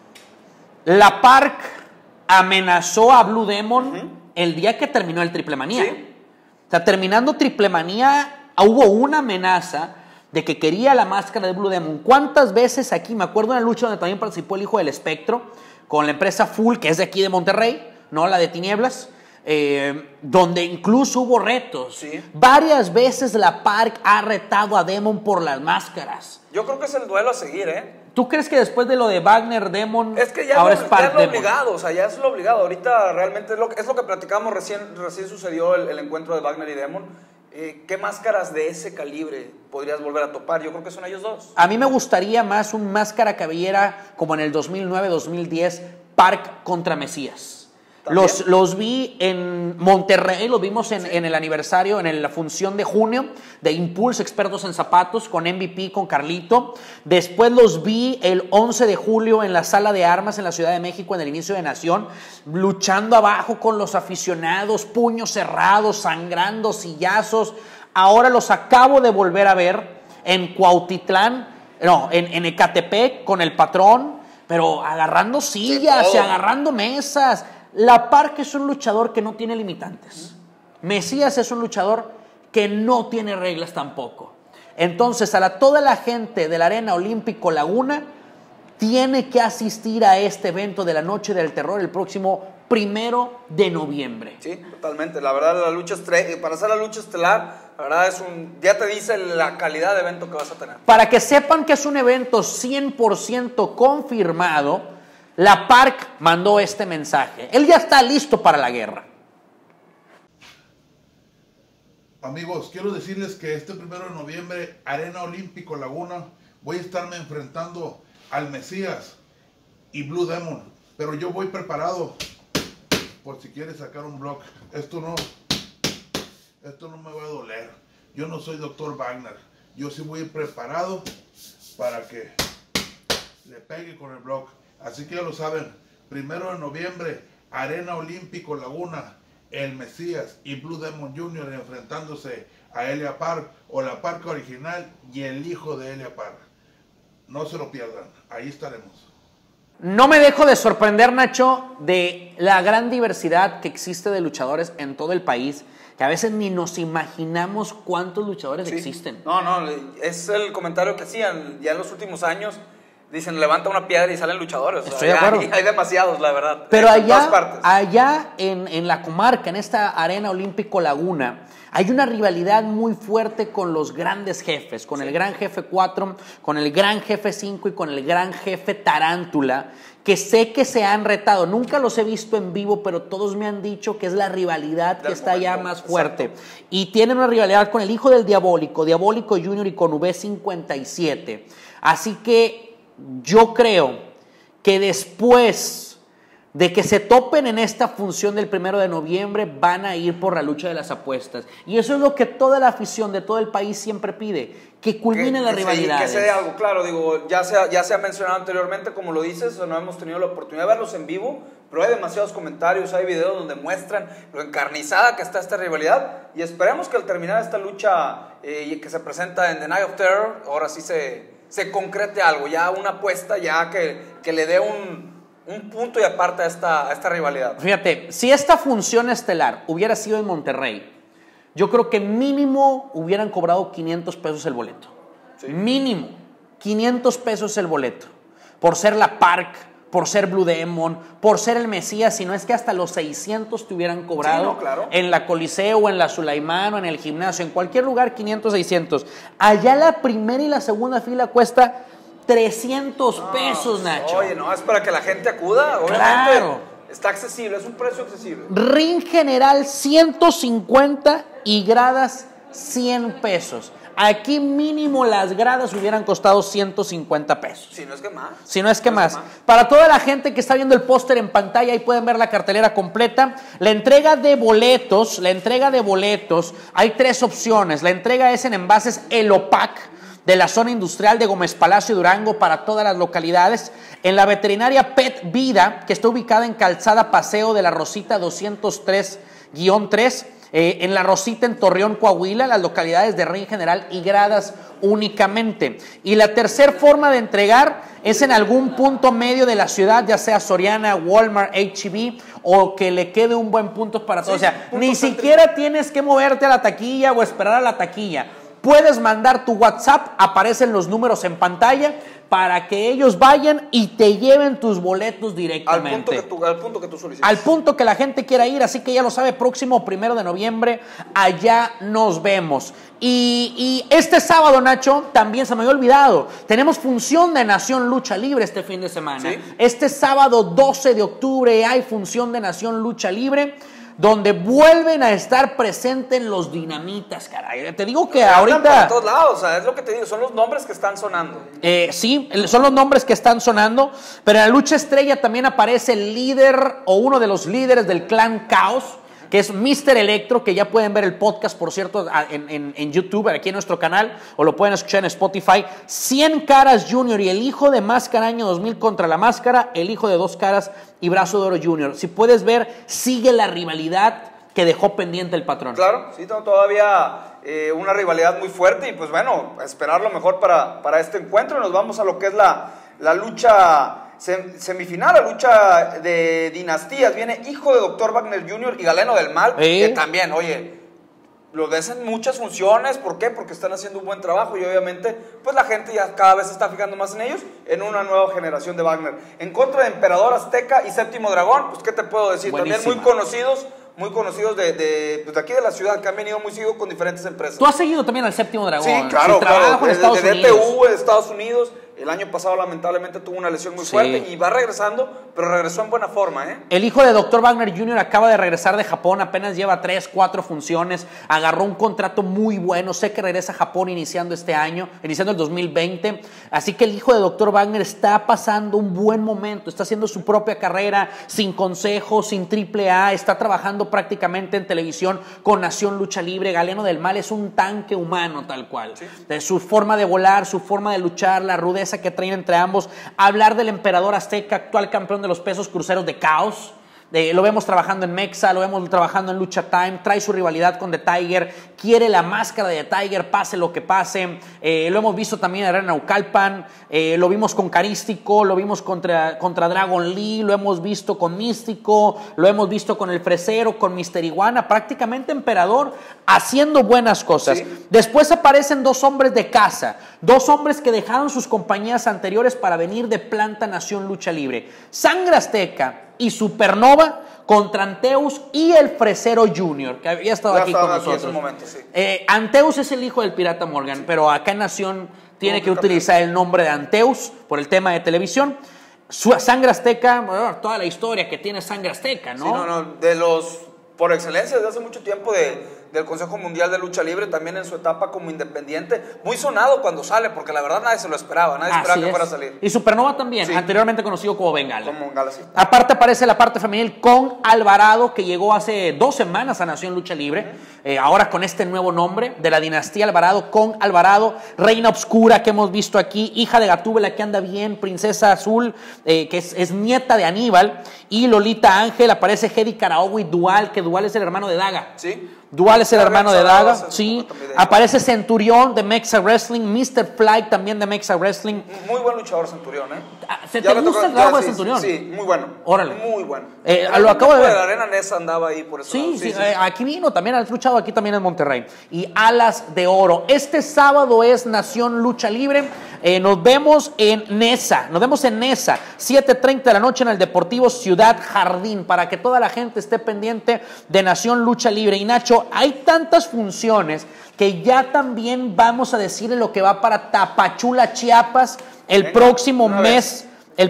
La Park amenazó a Blue Demon el día que terminó el Triple Manía. ¿Sí? O sea, terminando Triple Manía, hubo una amenaza de que quería la máscara de Blue Demon. ¿Cuántas veces aquí? Me acuerdo de una lucha donde también participó el hijo del Espectro con la empresa Full, que es de aquí de Monterrey, no la de Tinieblas, donde incluso hubo retos. Sí. Varias veces la Park ha retado a Demon por las máscaras. Yo creo que es el duelo a seguir, ¿eh? ¿Tú crees que después de lo de Wagner, Demon, es que ya ahora es es Park lo Demon? obligado, o sea, ya es lo obligado. Ahorita realmente es lo que platicamos recién sucedió el encuentro de Wagner y Demon. ¿Qué máscaras de ese calibre podrías volver a topar? Yo creo que son ellos dos. A mí me gustaría más un máscara cabellera como en el 2009-2010, Park contra Mesías. Los vi en Monterrey, los vimos en el aniversario, en la función de junio de Impulse Expertos en Zapatos con MVP, con Carlito. Después los vi el 11 de julio en la Sala de Armas en la Ciudad de México, en el inicio de Nación, luchando abajo con los aficionados, puños cerrados, sangrando, sillazos. Ahora los acabo de volver a ver en Cuautitlán, en Ecatepec con el Patrón, pero agarrando sillas y agarrando mesas. La Park es un luchador que no tiene limitantes. Mesías es un luchador que no tiene reglas tampoco. Entonces, toda la gente de la Arena Olímpico Laguna tiene que asistir a este evento de la Noche del Terror el próximo 1 de noviembre. Sí, totalmente. La verdad, para hacer la lucha estelar, la verdad ya te dice la calidad de evento que vas a tener. Para que sepan que es un evento 100% confirmado, la Park mandó este mensaje. Él ya está listo para la guerra. Amigos, quiero decirles que este 1 de noviembre, Arena Olímpico Laguna, voy a estarme enfrentando al Mesías y Blue Demon. Pero yo voy preparado por si quieres sacar un block. Esto no me va a doler. Yo no soy Dr. Wagner. Yo sí voy preparado para que le pegue con el block. Así que ya lo saben, 1 de noviembre, Arena Olímpico Laguna, el Mesías y Blue Demon Jr. enfrentándose a Elia Park, o la Park original y el hijo de Elia Park. No se lo pierdan, ahí estaremos. No me dejo de sorprender, Nacho, de la gran diversidad que existe de luchadores en todo el país, que a veces ni nos imaginamos cuántos luchadores existen. No, es el comentario que hacían ya en los últimos años. Dicen, levanta una piedra y salen luchadores. Estoy de acuerdo. Hay demasiados, la verdad. Pero en todas partes. allá en la comarca, en esta Arena Olímpico Laguna, hay una rivalidad muy fuerte con los grandes jefes, con el Gran Jefe 4, con el Gran Jefe 5 y con el Gran Jefe Tarántula, que sé que se han retado. Nunca los he visto en vivo, pero todos me han dicho que es la rivalidad que está ya más fuerte. Exacto. Y tienen una rivalidad con el hijo del Diabólico, Diabólico Jr. y con V57. Así que yo creo que después de que se topen en esta función del 1 de noviembre, van a ir por la lucha de las apuestas. Y eso es lo que toda la afición de todo el país siempre pide, que culminen las rivalidades. Que se dé algo, claro, digo, ya se ha mencionado anteriormente, como lo dices, no hemos tenido la oportunidad de verlos en vivo, pero hay demasiados comentarios, hay videos donde muestran lo encarnizada que está esta rivalidad, y esperemos que al terminar esta lucha que se presenta en The Night of Terror, ahora sí se concrete algo, ya una apuesta, ya que le dé un punto y aparte a esta rivalidad. Fíjate, si esta función estelar hubiera sido en Monterrey, yo creo que mínimo hubieran cobrado 500 pesos el boleto. Sí. Mínimo 500 pesos el boleto. Por ser la Park, por ser Blue Demon, por ser el Mesías, si no es que hasta los 600 te hubieran cobrado. Sí, no, claro. En la Coliseo, o en la Sulaimán, o en el gimnasio, en cualquier lugar, 500, 600. Allá la primera y la segunda fila cuesta 300 pesos, Nacho. Oye, no, es para que la gente acuda, obviamente. Claro. Está accesible, es un precio accesible. Ring general 150 y gradas 100 pesos. Aquí mínimo las gradas hubieran costado 150 pesos. Si no es que más. Si no es que más. Para toda la gente que está viendo el póster en pantalla, ahí pueden ver la cartelera completa. La entrega de boletos, hay 3 opciones. La entrega es en envases Elopac, de la zona industrial de Gómez Palacio Durango para todas las localidades. En la veterinaria Pet Vida, que está ubicada en Calzada Paseo de la Rosita 203-3, en La Rosita, en Torreón, Coahuila, las localidades de Ring General y Gradas únicamente. Y la tercera forma de entregar es en algún punto medio de la ciudad, ya sea Soriana, Walmart, H-E-B, o que le quede un buen punto para todos. O sea, ni siquiera tienes que moverte a la taquilla o esperar a la taquilla. Puedes mandar tu WhatsApp, aparecen los números en pantalla, para que ellos vayan y te lleven tus boletos directamente. Al punto que tú solicitas. Al punto que la gente quiera ir, así que ya lo sabe, próximo 1 de noviembre, allá nos vemos. Y este sábado, Nacho, también se me había olvidado, tenemos función de Nación Lucha Libre este fin de semana. ¿Sí? Este sábado 12 de octubre hay función de Nación Lucha Libre, donde vuelven a estar presentes los Dinamitas, caray. Te digo que ahorita... por todos lados, o sea, es lo que te digo, son los nombres que están sonando. Sí, son los nombres que están sonando, pero en la lucha estrella también aparece el líder o uno de los líderes del Clan Caos, que es Mr. Electro, que ya pueden ver el podcast, por cierto, en YouTube, aquí en nuestro canal, o lo pueden escuchar en Spotify. 100 Caras Junior y el hijo de Máscara Año 2000 contra la Máscara, el hijo de Dos Caras y Brazo de Oro Junior. Si puedes ver, sigue la rivalidad que dejó pendiente el patrón. Claro, sí, todavía una rivalidad muy fuerte y pues bueno, esperar lo mejor para este encuentro. Y nos vamos a lo que es la lucha semifinal, la lucha de dinastías. Viene hijo de Dr. Wagner Jr. y Galeno del Mal, que también, oye, lo ves en muchas funciones. ¿Por qué? Porque están haciendo un buen trabajo y obviamente pues la gente ya cada vez se está fijando más en ellos, en una nueva generación de Wagner. En contra de Emperador Azteca y Séptimo Dragón, pues qué te puedo decir, buenísima. También muy conocidos de aquí de la ciudad, que han venido muy seguido con diferentes empresas. ¿Tú has seguido también al Séptimo Dragón? Sí, claro, trabajo en Estados Unidos. DTU en Estados Unidos. El año pasado lamentablemente tuvo una lesión muy fuerte y va regresando, pero regresó en buena forma, ¿eh? El hijo de Dr. Wagner Jr. acaba de regresar de Japón, apenas lleva 3-4 funciones, agarró un contrato muy bueno, sé que regresa a Japón iniciando este año, iniciando el 2020, así que el hijo de Dr. Wagner está pasando un buen momento, está haciendo su propia carrera, sin consejo, sin AAA, está trabajando prácticamente en televisión con Nación Lucha Libre. Galeno del Mal es un tanque humano tal cual, de su forma de volar, su forma de luchar, la rudeza que traen entre ambos. Hablar del Emperador Azteca, actual campeón de los pesos cruceros de Caos, lo vemos trabajando en Mexa, lo vemos trabajando en Lucha Time, trae su rivalidad con The Tiger, quiere la máscara de The Tiger, pase lo que pase. Lo hemos visto también en Arena Naucalpan, lo vimos con Carístico, lo vimos contra Dragon Lee, lo hemos visto con Místico, lo hemos visto con El Fresero, con Mister Iguana, prácticamente Emperador haciendo buenas cosas. Sí. Después aparecen dos hombres de casa, dos hombres que dejaron sus compañías anteriores para venir de planta Nación Lucha Libre. Sangre Azteca y Supernova contra Anteus y El Fresero Jr., que había estado aquí con nosotros. Aquí en ese momento, sí. Anteus es el hijo del Pirata Morgan, pero acá en Nación tiene que utilizar el nombre de Anteus por el tema de televisión. Sangre Azteca, bueno, toda la historia que tiene Sangre Azteca, ¿no? Sí, de los, por excelencia, desde hace mucho tiempo del Consejo Mundial de Lucha Libre, también en su etapa como independiente, muy sonado cuando sale, porque la verdad nadie se lo esperaba, nadie esperaba que fuera a salir. Y Supernova también, anteriormente conocido como Bengala. Como Bengala, sí. Aparte aparece la parte femenil con Alvarado, que llegó hace 2 semanas a Nación Lucha Libre, ahora con este nuevo nombre, de la dinastía Alvarado, con Alvarado, Reina Obscura, que hemos visto aquí, hija de Gatúbela, que anda bien, Princesa Azul, que es nieta de Aníbal, y Lolita Ángel, aparece Hedy Karaoke, Dual, que Dual es el hermano de Daga. Sí. Dual es el hermano de Daga, sí. Aparece Centurión de Mexa Wrestling, Mr. Fly también de Mexa Wrestling. Muy buen luchador Centurión, ¿eh? ¿Te gusta el trabajo de Centurión? Sí, muy bueno. Órale. Muy bueno. Lo acabo de ver. La Arena Nesa andaba ahí por eso. Sí. Aquí vino, también has luchado aquí también en Monterrey. Y Alas de Oro. Este sábado es Nación Lucha Libre. Nos vemos en Nesa. 7:30 de la noche en el Deportivo Ciudad Jardín, para que toda la gente esté pendiente de Nación Lucha Libre. Y Nacho, hay tantas funciones que ya también vamos a decirle lo que va para Tapachula, Chiapas, el próximo mes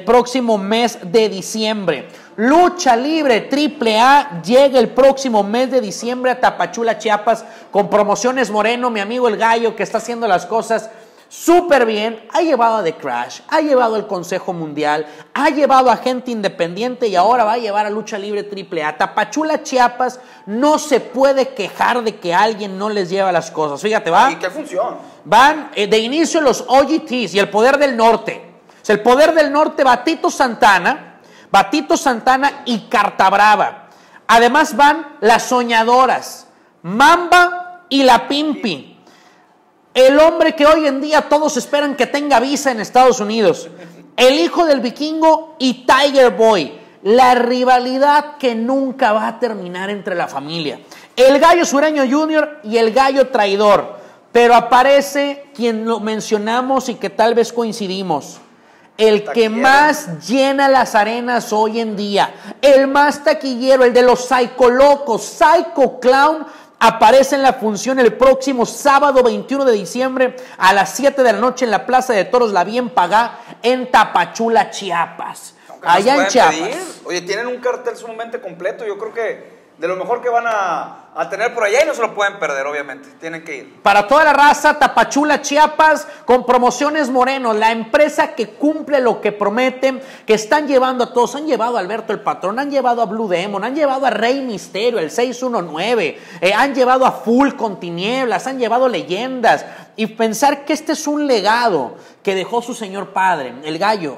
de diciembre. Lucha Libre AAA llega el próximo mes de diciembre a Tapachula, Chiapas, con Promociones Moreno, mi amigo el Gallo, que está haciendo las cosas súper bien, ha llevado a The Crash, ha llevado al Consejo Mundial, ha llevado a gente independiente y ahora va a llevar a Lucha Libre AAA. Tapachula, Chiapas, no se puede quejar de que alguien no les lleva las cosas. Fíjate, va. ¿Y qué función? Van de inicio los OGTs y el Poder del Norte. O sea, el Poder del Norte, Batito Santana y Carta Brava. Además van las Soñadoras, Mamba y la Pimpi. El hombre que hoy en día todos esperan que tenga visa en Estados Unidos. El hijo del Vikingo y Tiger Boy. La rivalidad que nunca va a terminar entre la familia. El Gallo Sureño Jr. y el Gallo Traidor. Pero aparece quien lo mencionamos y que tal vez coincidimos. El que más llena las arenas hoy en día. El más taquillero, el de los psicolocos, Psycho Clown. Aparece en la función el próximo sábado 21 de diciembre a las 7 de la noche en la Plaza de Toros La Bien Pagá en Tapachula, Chiapas. Allá en Chiapas. Pedir. Oye, tienen un cartel sumamente completo. Yo creo que de lo mejor que van a tener por allá y no se lo pueden perder, obviamente. Tienen que ir. Para toda la raza, Tapachula, Chiapas, con Promociones Moreno, la empresa que cumple lo que prometen, que están llevando a todos. Han llevado a Alberto el Patrón, han llevado a Blue Demon, han llevado a Rey Misterio, el 619, han llevado a Full con Tinieblas, han llevado leyendas. Y pensar que este es un legado que dejó su señor padre, el Gallo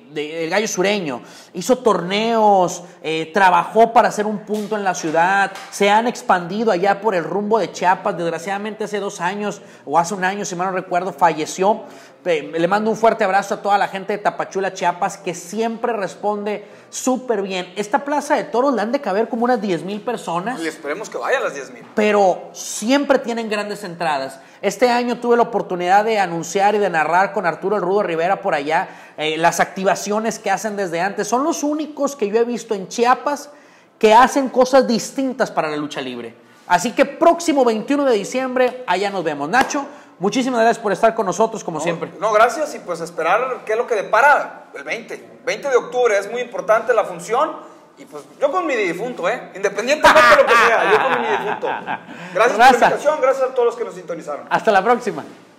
Sureño. Hizo torneos, trabajó para hacer un punto en la ciudad, se han expandido allá por el rumbo de Chiapas. Desgraciadamente hace 2 años, o hace 1 año, si mal no recuerdo, falleció. Le mando un fuerte abrazo a toda la gente de Tapachula, Chiapas, que siempre responde súper bien. Esta plaza de toros le han de caber como unas 10,000 personas. Y esperemos que vayan las 10,000. Pero siempre tienen grandes entradas. Este año tuve la oportunidad de anunciar y de narrar con Arturo el Rudo Rivera por allá las activaciones que hacen desde antes. Son los únicos que yo he visto en Chiapas que hacen cosas distintas para la lucha libre. Así que próximo 21 de diciembre, allá nos vemos. Nacho, muchísimas gracias por estar con nosotros, como siempre. No, gracias, y pues esperar qué es lo que depara el 20 de octubre. Es muy importante la función. Y pues yo con mi difunto, independientemente de lo que sea, yo con mi difunto. Gracias por la invitación, gracias a todos los que nos sintonizaron. Hasta la próxima.